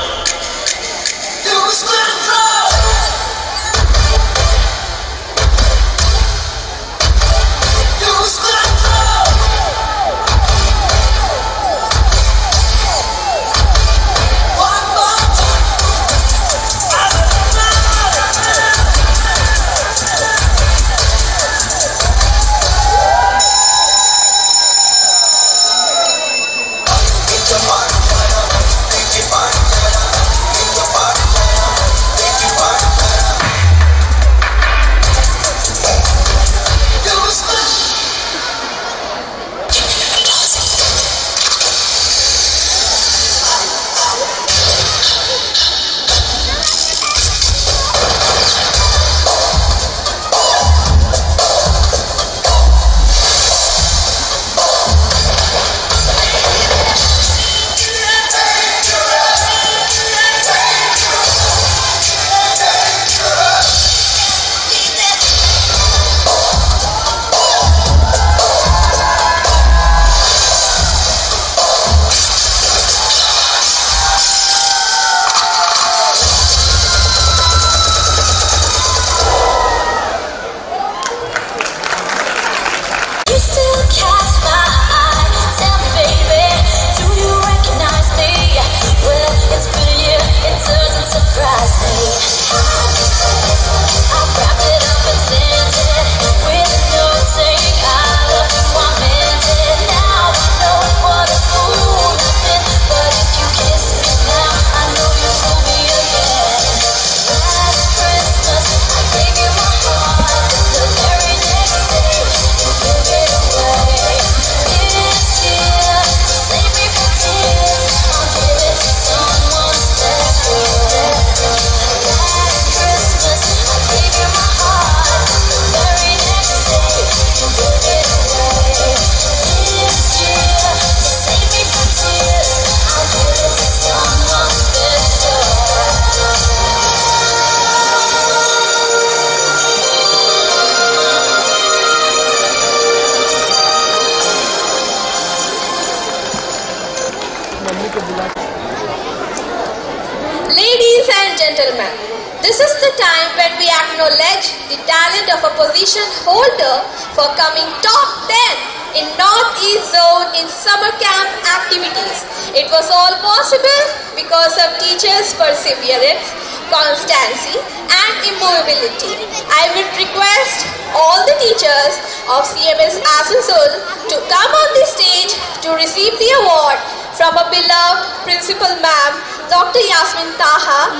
Ladies and gentlemen, this is the time when we acknowledge the talent of a position holder for coming top ten in Northeast Zone in summer camp activities. It was all possible because of teachers' perseverance, constancy and immovability. I would request all the teachers of C M S Asansol to come on the stage to receive the award from a beloved Principal Ma'am, Doctor Yasmin Taha,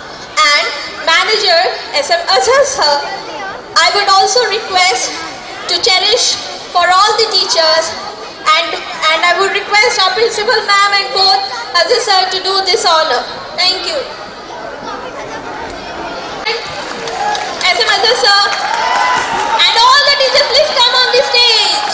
and Manager S M Azhar sir. I would also request to cherish for all the teachers, and, and I would request our Principal Ma'am and both Azhar sir to do this honor. Thank you. S M Azhar sir and all the teachers, please come on the stage.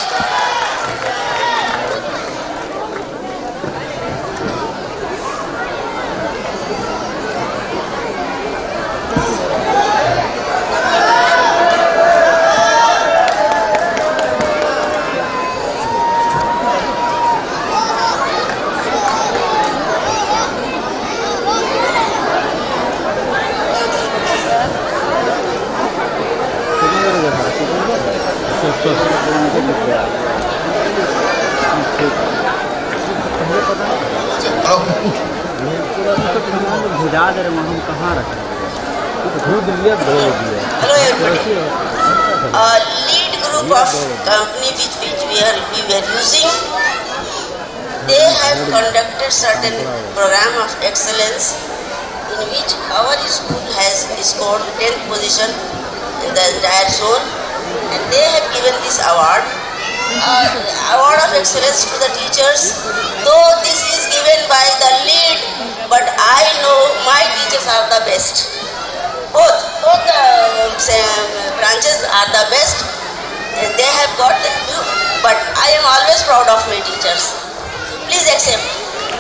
Hello everybody. A lead group of company which, which we are we were using, they have conducted certain program of excellence in which our school has scored tenth position in the entire zone, and they have given this award, uh, award of excellence to the teachers. Though this is given by the lead, but I know my teachers are the best. both, both the um, branches are the best. They have got the view, but I am always proud of my teachers. So please accept.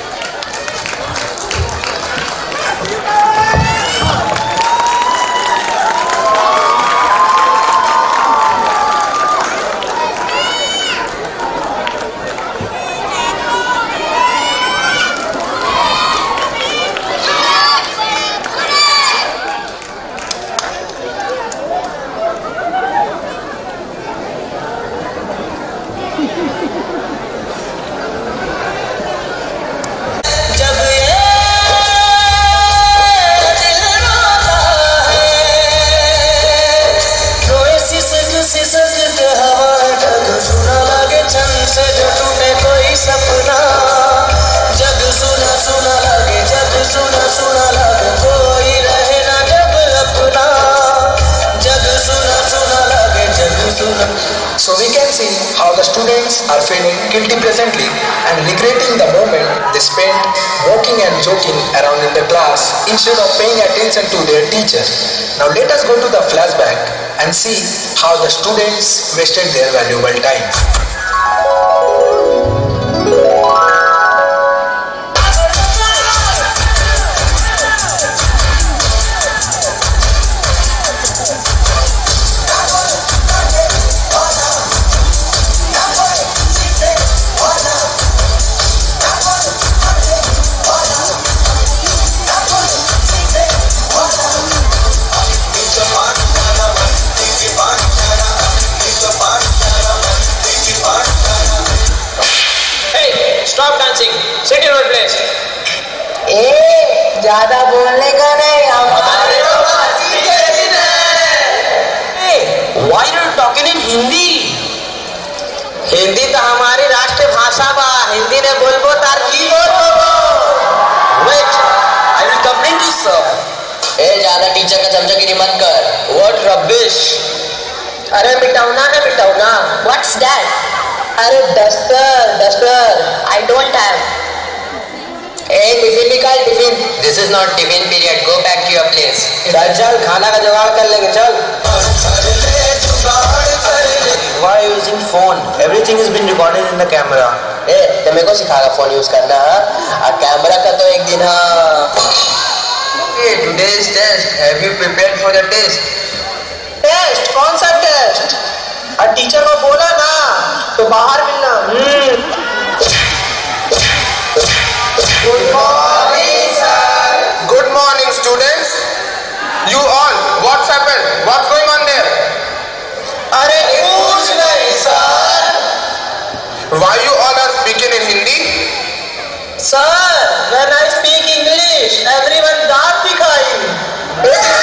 So we can see how the students are feeling guilty presently and regretting the moment they spent walking and joking around in the class instead of paying attention to their teacher. Now let us go to the flashback and see how the students wasted their valuable time. Stop dancing. Sit in your place. ए, ज़्यादा बोलने का नहीं हमारे Hey, why are you talking in Hindi? Hindi तो हमारी राष्ट्रीय भाषा बा. हिंदी ने बोलबो तार की बोलबो. Wait, I will complain to sir. ए, ज़्यादा टीचर का चमचागिरी मत कर. What rubbish. अरे मिटाऊना ना मिटाऊना. What's that? अरे duster duster. I don't have. ए टिफिन निकाल tiffin. This is not tiffin period. Go back to your place. चल चल खाना का जुगाड़ कर लेंगे चल. Why are you using phone? Everything has been recorded in the camera. ए, तो मेरे को सिखाएगा फोन यूज करना. आ कैमरा का तो एक दिन हाँ. Okay, today's test. Have you prepared for the test? Test? कौन सा टेस्ट? और टीचर को बोला ना तो बाहर मिलना. Good morning, sir. Good morning, students. You all, what's happened? What's going on there? अरे कुछ नहीं sir. Why you all are speaking in Hindi? Sir, when I speak English, everyone दांत दिखाई.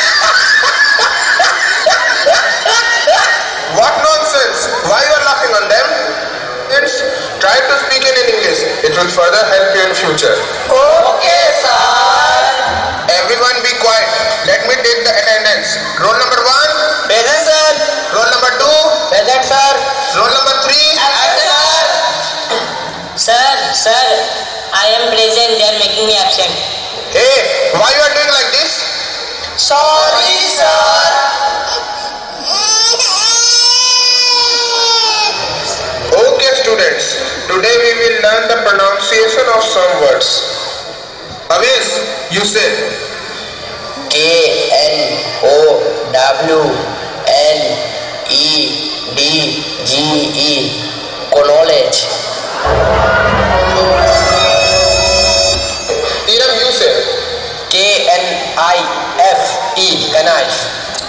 What nonsense! Why you are laughing on them? It's try to speak in English. It will further help you in future. Okay, sir. Everyone be quiet. Let me take the attendance. Roll number one. Present, sir. Roll number two. Present, sir. Roll number three. Absent, sir. Sir, sir, I am present. They are making me absent. Hey, why you are doing like this? Sorry, sir. Okay, students. Today we will learn the pronunciation of some words. Avis, you say. K N O W N E D G E. Knowledge. Tiram, you say. K N I F E. Knife.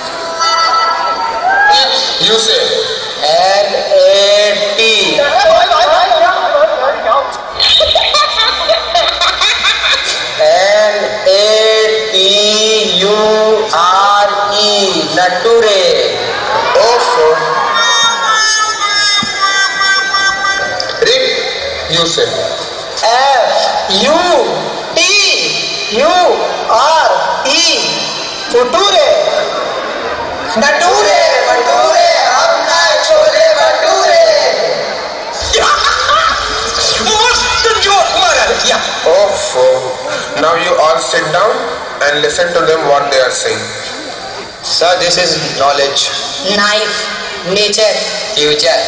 You say. N A T. N A T U R E. Nature. Also. Rick, you say. F U T U R E. Future. Nature. Nature. हमका छोले भटूरे. मस्त joke मारा दिया. Oh, now you all sit down and listen to them what they are saying. Sir, this is knowledge. Knife, nature, Future.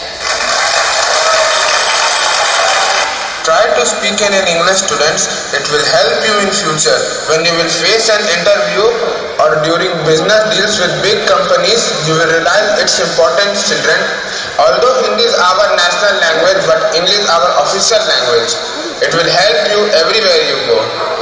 Try to speak in English, students. It will help you in future. When you will face an interview or during business deals with big companies, you will realize its importance, children. Although Hindi is our national language, but English is our official language. It will help you everywhere you go.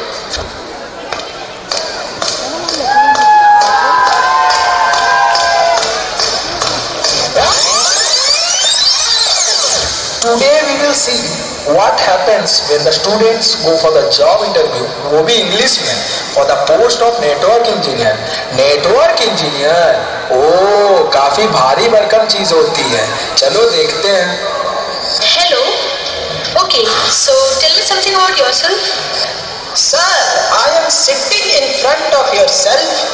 Today we will see what happens when the students go for the job interview, वो भी English में, for the post of network engineer. Network engineer, ओ काफी भारी भरकम चीज होती है. चलो देखते हैं. Hello. Okay, so tell me something about yourself. Sir, I am sitting in front of yourself.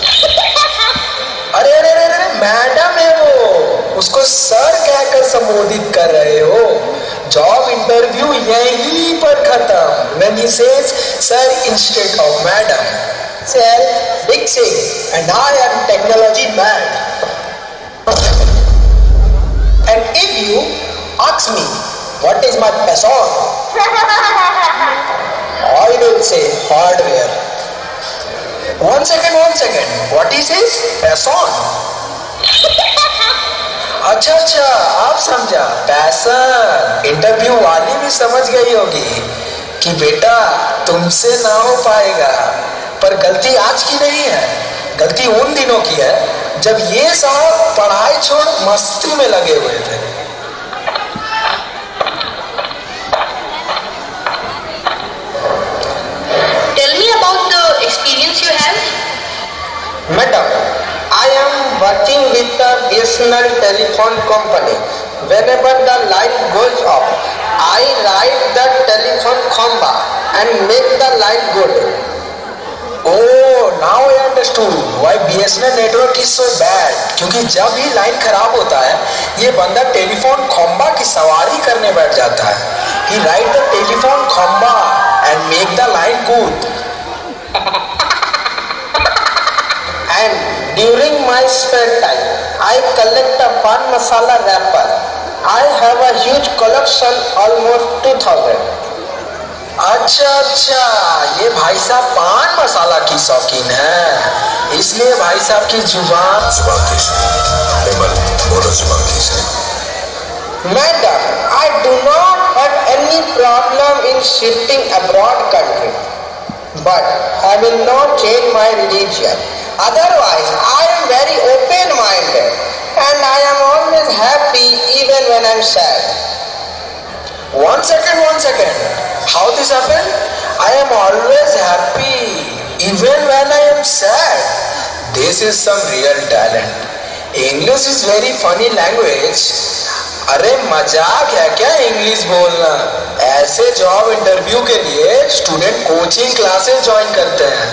अरे अरे अरे अरे मैडम है वो, उसको सर कहकर संबोधित कर रहे हो. जॉब इंटरव्यू यहीं पर खत्म. When he says sir instead of madam. Self big thing, and I am technology mad. And if you ask me what is my passion, I will say hardware. One second, one second. What is his passion? अच्छा अच्छा, आप समझा. Passion. Interview वाली भी समझ गई होगी कि बेटा तुमसे ना हो पाएगा. पर गलती आज की नहीं है, गलती उन दिनों की है जब ये साहब पढ़ाई छोड़ मस्ती में लगे हुए थे. Tell me about the experience you have. Madam, I am working with the B S N L telephone company. Whenever the line goes off, I ride the telephone khamba and make the line good. Oh, now I understood why B S N L network is so bad. क्योंकि जब ही line खराब होता है, ये बंदा telephone खंबा की सवारी करने बैठ जाता है. He ride the telephone khamba and make the line good. And during my spare time, I collect a pan masala wrapper. I have a huge collection, almost two thousand. अच्छा अच्छा, ये भाई साहब पान मसाला की शौकीन है, इसलिए भाई साहब की जुबान जुबान तेज है. विमल, बोलो जुबान तेज है. Madam, I do not have any problem in shifting abroad country, but I will not change my religion. Otherwise, I am very open-minded and I am always happy even when I am sad. One second, one second. How this happened? I am always happy even when I am sad. This is some real talent. English is very funny language. अरे मजाक है क्या English बोलना? ऐसे job interview के लिए student coaching classes join करते हैं.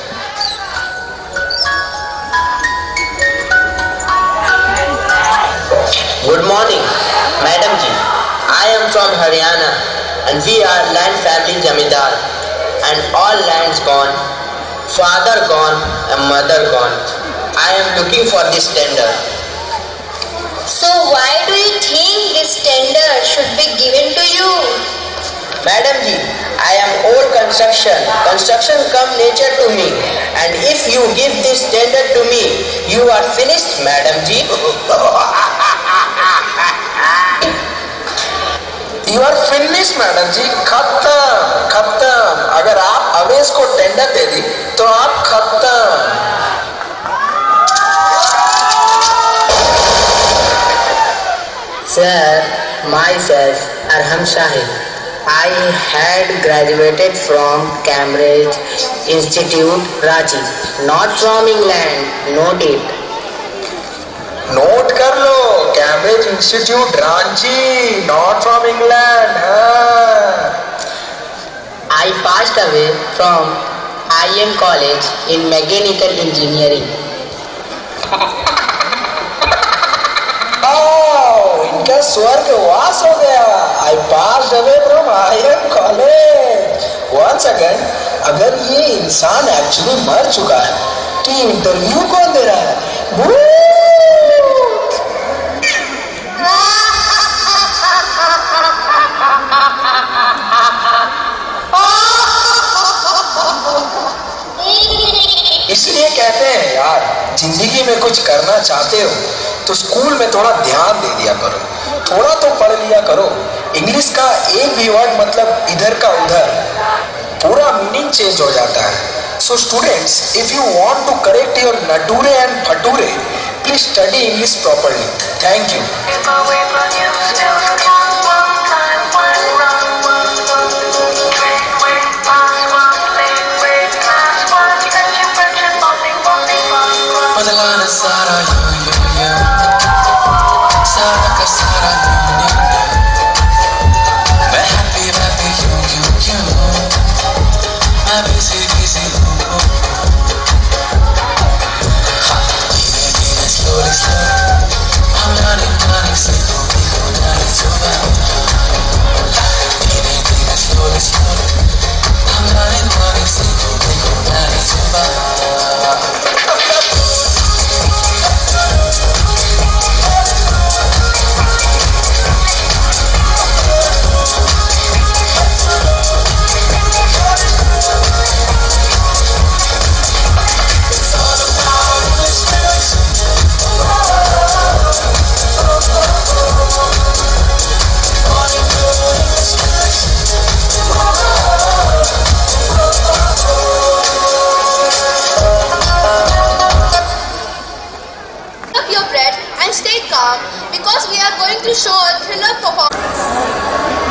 Good morning, Madam Ji. I am from Haryana and we are land family zamindar and all lands gone, father gone and mother gone. I am looking for this tender. So why do you think this tender should be given to you? Madam Ji, I am old construction. Construction come nature to me. And if you give this tender to me, you are finished, Madam Ji. You are finished, Madam Ji. खत्म, खत्म. अगर आप अवेश को tender दे दी, तो आप खत्म. Sir, myself, Arham Shahid. I had graduated from Cambridge Institute, Ranchi. Not from England. Note it. Note कर लो, Cambridge institute Ranchi, not from England. I passed away from I M College in Mechanical Engineering. Oh, इनका स्वर्गवास हो गया. I passed away from I M College. One second, अगर ये इंसान actually मर चुका है, कि इंटरव्यू कौन दे रहा है। इसलिए कहते हैं यार, जिंदगी में कुछ करना चाहते हो तो स्कूल में थोड़ा ध्यान दे दिया करो, थोड़ा तो पढ़ लिया करो। इंग्लिश का एक भी वर्ड मतलब इधर का उधर, पूरा मीनिंग चेंज हो जाता है। So students, if you want to correct your nature and future, please study English properly. Thank you. बदलाना सारा यूं यूं यूं, सारा का सारा यूं यूं यूं, मैं हैप्पी हैप्पी यूं यूं यूं, मैं बिजी बिजी हूँ। धीरे धीरे slowly slowly, I'm learning learning slowly slowly slowly, धीरे धीरे slowly slowly, I'm learning learning slowly slowly slowly। Because we are going to show a thriller performance.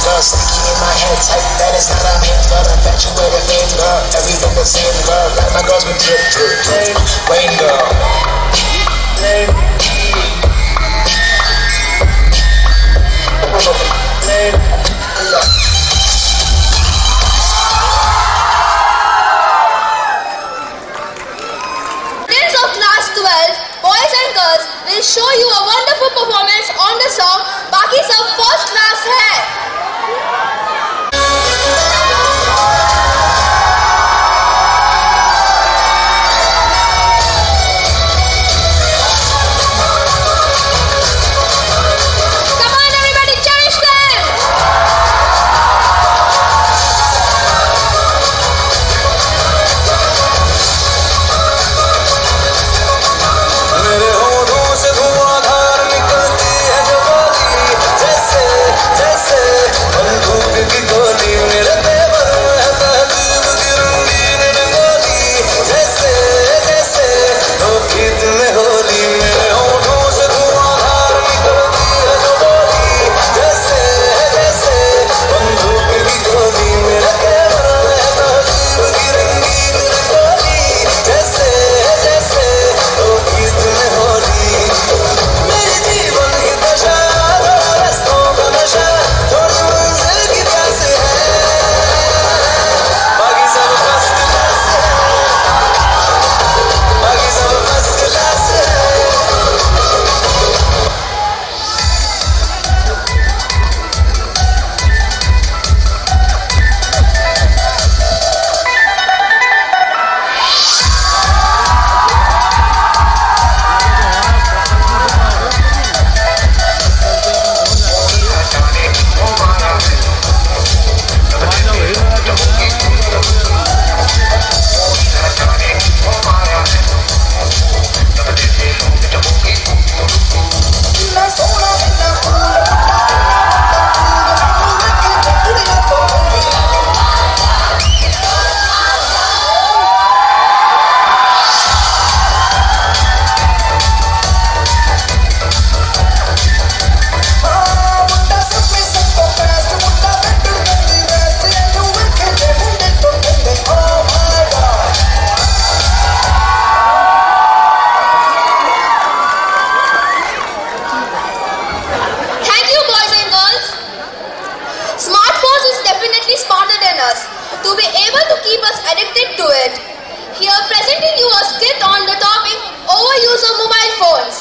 girl, sticky in my head, type that is not a man, but infatuated fame girl. Everything the same girl, like my girls with drip, drip, plain, rain girl. Plain, plain, Students of class twelve, boys and girls, will show you a wonderful performance on the song Baki Sab First Class Hai. To be able to keep us addicted to it. Here presenting you a skit on the topic overuse of mobile phones.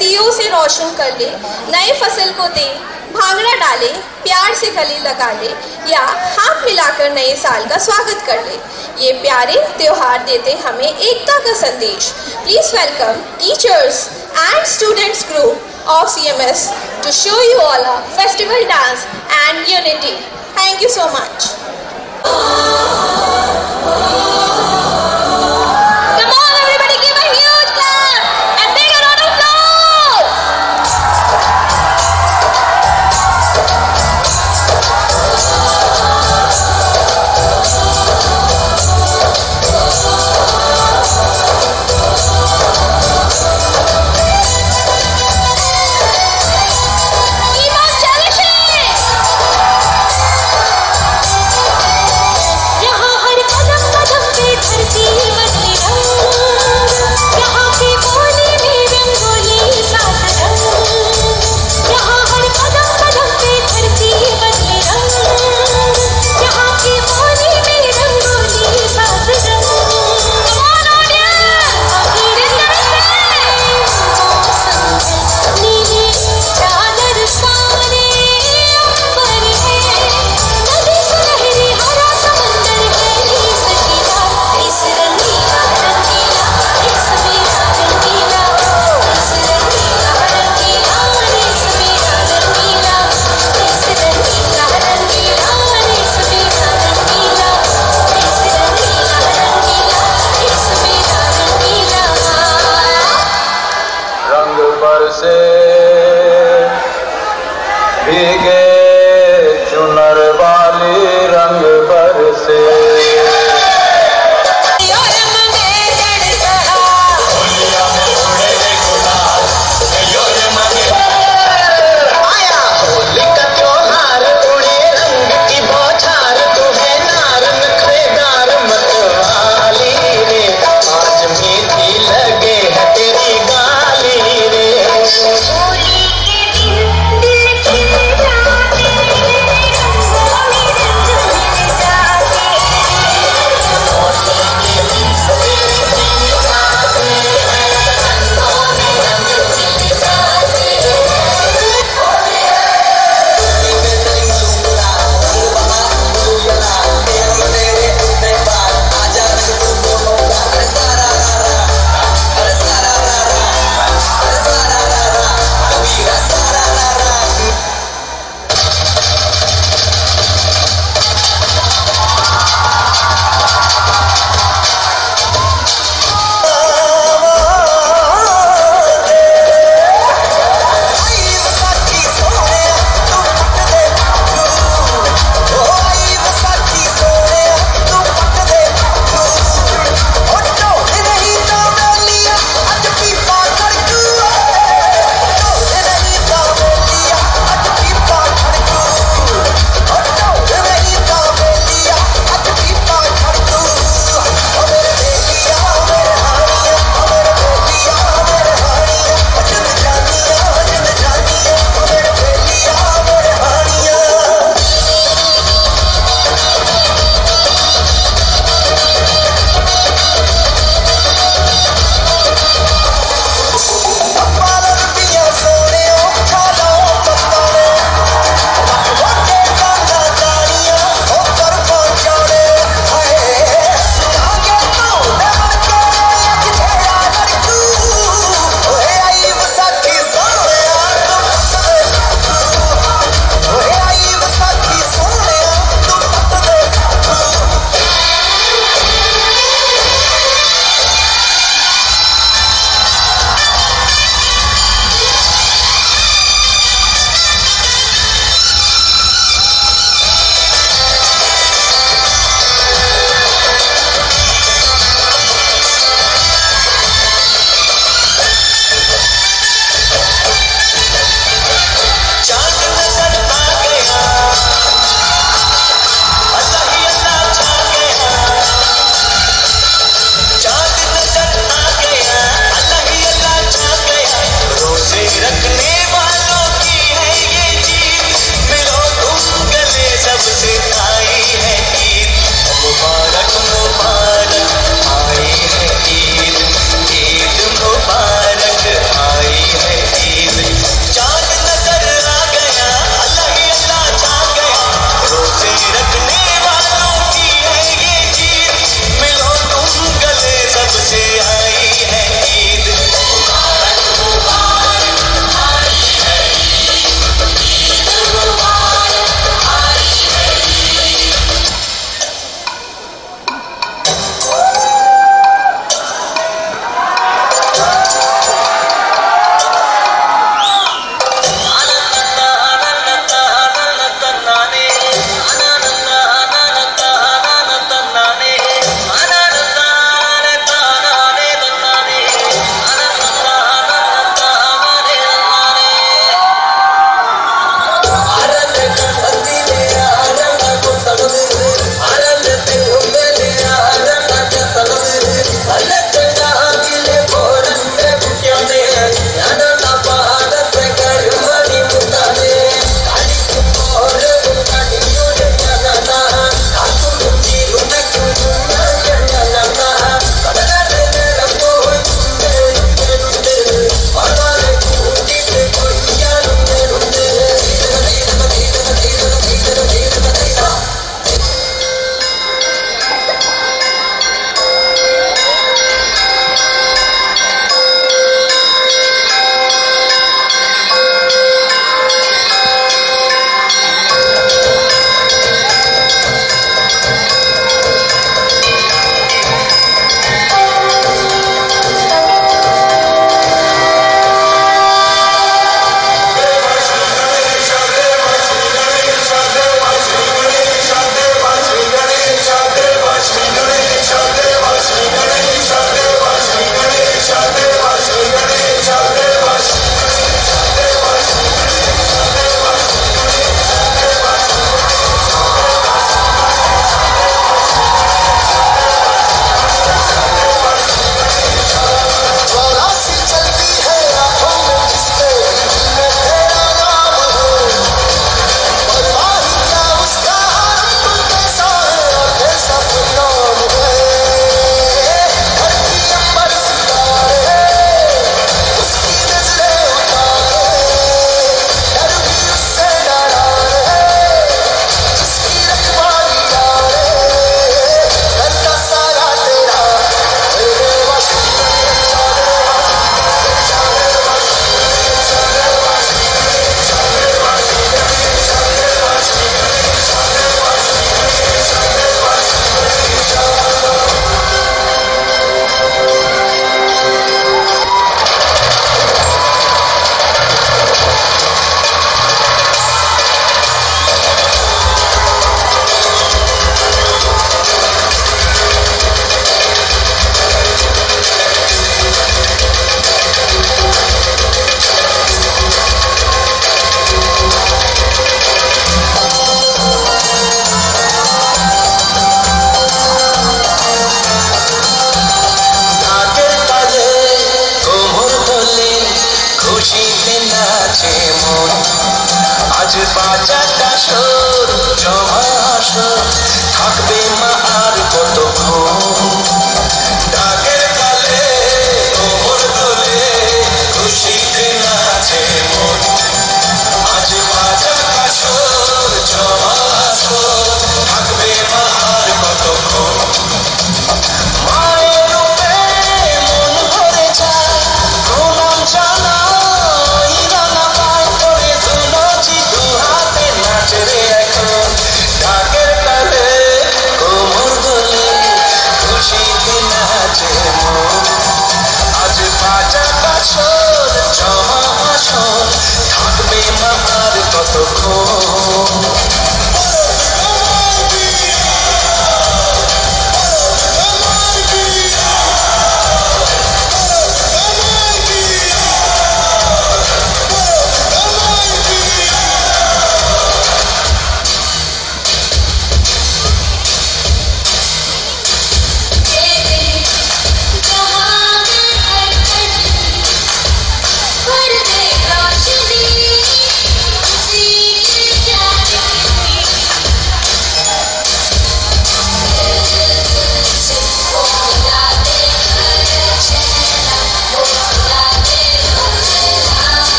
दियों से रोशन कर ले, नए फसल को दे, भांगड़ा डाले, प्यार से गले लगा ले, या हाथ मिलाकर नए साल का स्वागत कर ले। ये प्यारे त्योहार देते हमें एकता का संदेश। Please welcome teachers and students group of C M S to show you all a festival dance and unity. Thank you so much. Come on everybody, give a huge clap and big round of applause. Holy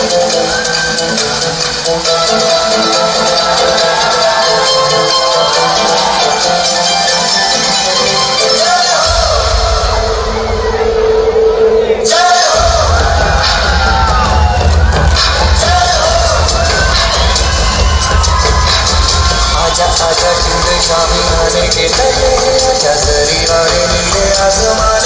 आजा आजा जिंद शामी आने के तले आजा दरी वाले नीले आसमान